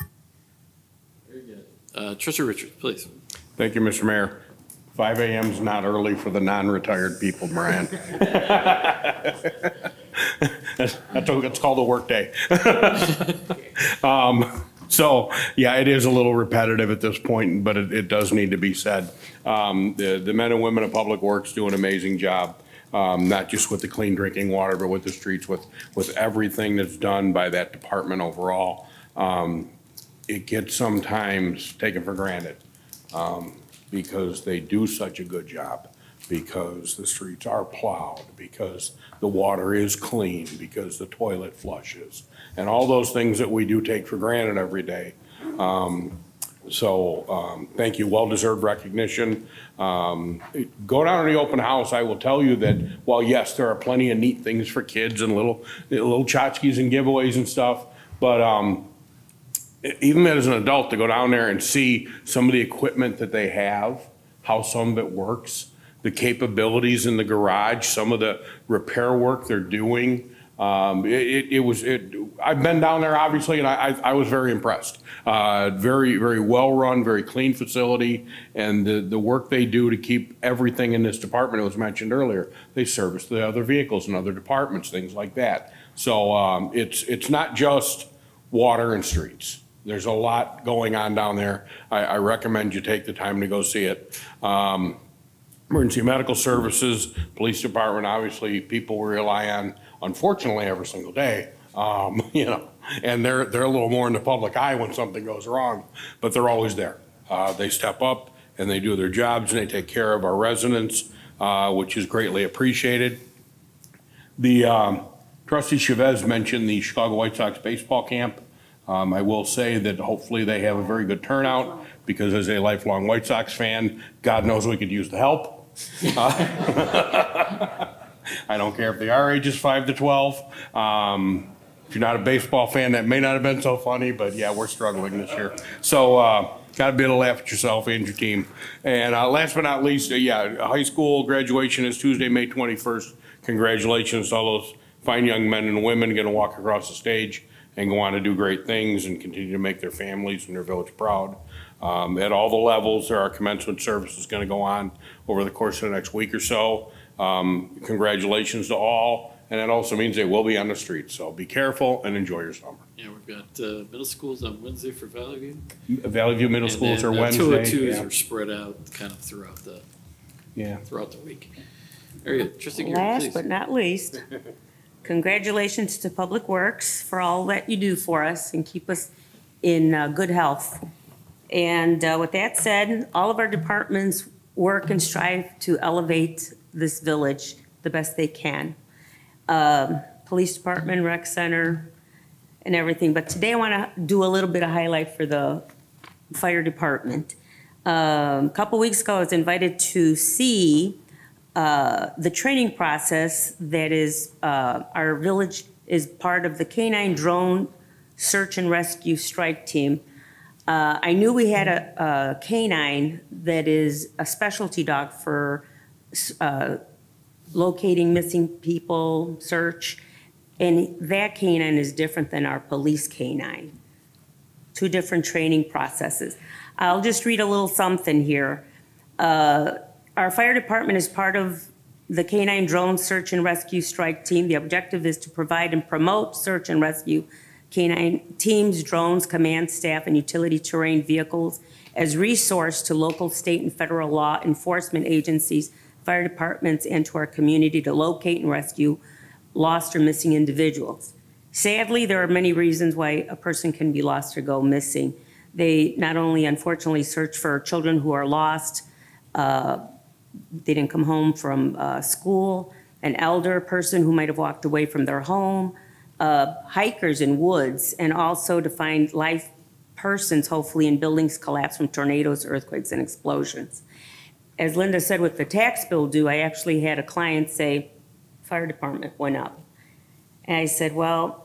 Very good. Uh, Trustee Richards, please. Thank you, Mister Mayor. five A M is not early for the non-retired people, Moran. That's, that's called a work day. um, so, yeah, it is a little repetitive at this point, but it, it does need to be said. Um, the, the men and women of Public Works do an amazing job, um, not just with the clean drinking water, but with the streets, with, with everything that's done by that department overall. Um, it gets sometimes taken for granted. Um, because they do such a good job, because the streets are plowed, because the water is clean, because the toilet flushes, and all those things that we do take for granted every day. Um, so um, thank you, well-deserved recognition. Um, go down to the open house. I will tell you that while yes, there are plenty of neat things for kids and little little tchotchkes and giveaways and stuff, but um, even as an adult, to go down there and see some of the equipment that they have, how some of it works, the capabilities in the garage, some of the repair work they're doing. Um, it, it, it was, it, I've been down there obviously, and I, I, I was very impressed. Uh, very, very well run, very clean facility, and the, the work they do to keep everything in this department, it was mentioned earlier, they service the other vehicles and other departments, things like that. So um, it's, it's not just water and streets. There's a lot going on down there. I, I recommend you take the time to go see it. Um, emergency medical services, police department, obviously people we rely on, unfortunately, every single day. Um, you know, and they're, they're a little more in the public eye when something goes wrong, but they're always there. Uh, they step up and they do their jobs and they take care of our residents, uh, which is greatly appreciated. The um, Trustee Chavez mentioned the Chicago White Sox baseball camp. Um, I will say that hopefully they have a very good turnout, because as a lifelong White Sox fan, God knows we could use the help. Uh, I don't care if they are ages five to twelve. Um, if you're not a baseball fan, that may not have been so funny, but yeah, we're struggling this year. So uh, got to be able to laugh at yourself and your team. And uh, last but not least, uh, yeah, high school graduation is Tuesday, May twenty-first. Congratulations to all those fine young men and women going to walk across the stage and go on to do great things and continue to make their families and their village proud. Um, at all the levels, there are commencement services going to go on over the course of the next week or so. Um, congratulations to all, and that also means they will be on the streets, so be careful and enjoy your summer. Yeah, we've got uh, middle schools on Wednesday for Valley View. Valley View middle and schools then, are uh, Wednesday. two oh twos yeah. are spread out kind of throughout the yeah throughout the week. Very good. Trustee Garrett, Last please. but not least, congratulations to Public Works for all that you do for us and keep us in uh, good health. And uh, with that said, all of our departments work and strive to elevate this village the best they can. Um, Police Department, Rec Center, and everything. But today I want to do a little bit of highlight for the Fire Department. Um, a couple weeks ago, I was invited to see uh, the training process that is, uh, our village is part of the K nine Drone Search and Rescue Strike Team. Uh, I knew we had a, a K nine that is a specialty dog for uh, locating missing people, search, and that K nine is different than our police K nine. Two different training processes. I'll just read a little something here. Uh, our fire department is part of the K nine Drone Search and Rescue Strike Team. The objective is to provide and promote search and rescue K nine teams, drones, command staff, and utility terrain vehicles as resource to local, state, and federal law enforcement agencies, fire departments, and to our community to locate and rescue lost or missing individuals. Sadly, there are many reasons why a person can be lost or go missing. They not only unfortunately search for children who are lost, uh, they didn't come home from uh, school, an elder person who might have walked away from their home, uh, hikers in woods, and also to find live persons, hopefully in buildings collapsed from tornadoes, earthquakes, and explosions. As Linda said with the tax bill due, I actually had a client say, fire department went up. And I said, well,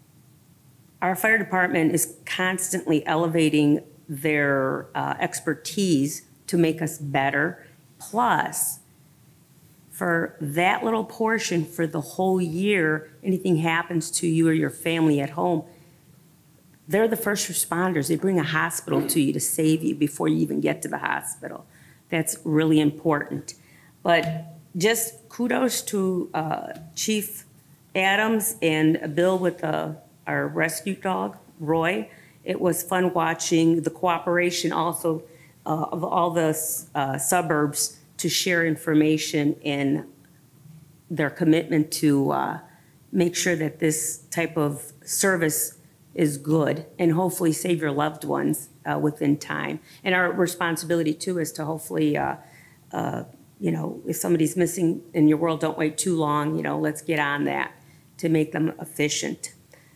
our fire department is constantly elevating their uh, expertise to make us better. Plus, for that little portion for the whole year, anything happens to you or your family at home, they're the first responders. They bring a hospital to you to save you before you even get to the hospital. That's really important. But just kudos to uh, Chief Adams and Bill with uh, our rescue dog, Roy. It was fun watching the cooperation also uh, of all the uh, suburbs to share information and their commitment to uh, make sure that this type of service is good and hopefully save your loved ones uh, within time. And our responsibility too is to hopefully, uh, uh, you know, if somebody's missing in your world, don't wait too long, you know, let's get on that to make them efficient.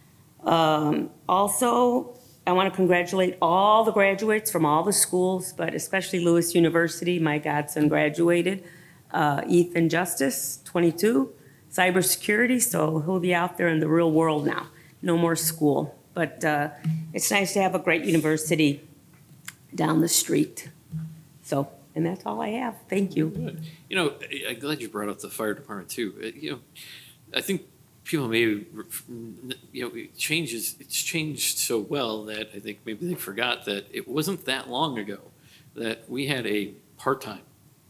Um, also, I want to congratulate all the graduates from all the schools, but especially Lewis University. My godson graduated. Uh, Ethan Justice, twenty-two, cybersecurity, so he'll be out there in the real world now. No more school. But uh, it's nice to have a great university down the street. So, and that's all I have. Thank you. Good. You know, I'm glad you brought up the fire department too. Uh, You know, I think people maybe, you know, it changes, it's changed so well that I think maybe they forgot that it wasn't that long ago that we had a part-time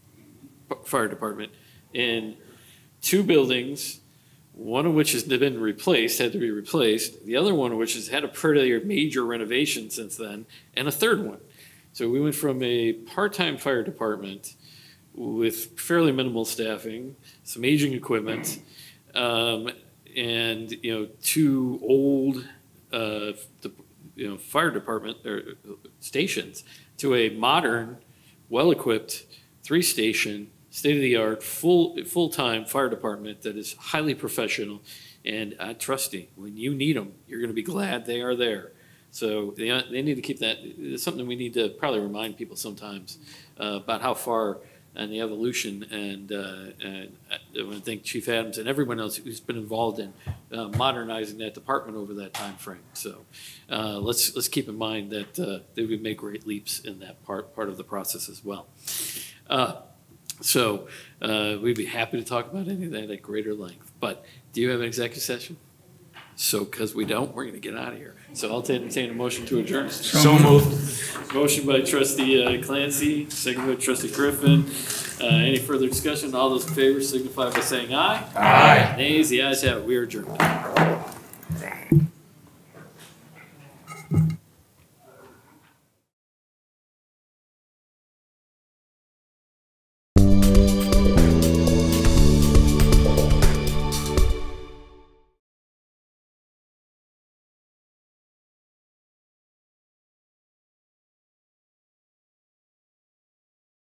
fire department in two buildings, one of which has been replaced, had to be replaced, the other one of which has had a pretty major renovation since then, and a third one. So we went from a part-time fire department with fairly minimal staffing, some aging equipment, um, and, you know, two old, uh, the, you know, fire department or stations to a modern, well-equipped, three-station, state-of-the-art, full, full-time fire department that is highly professional and uh, trusty. When you need them, you're going to be glad they are there. So they, they need to keep that. It's something we need to probably remind people sometimes uh, about how far and the evolution, and, uh, and I want to thank Chief Adams and everyone else who's been involved in uh, modernizing that department over that time frame. So uh, let's let's keep in mind that uh, they would make great leaps in that part part of the process as well. Uh, so uh, we'd be happy to talk about any of that at greater length. But do you have an executive session? So, because we don't, we're going to get out of here. So I'll entertain a motion to adjourn. So moved. Motion by trustee uh, Clancy, second by trustee Griffin. Uh, any further discussion? All those in favor signify by saying aye. Aye. Nays, the ayes have it. We are adjourned.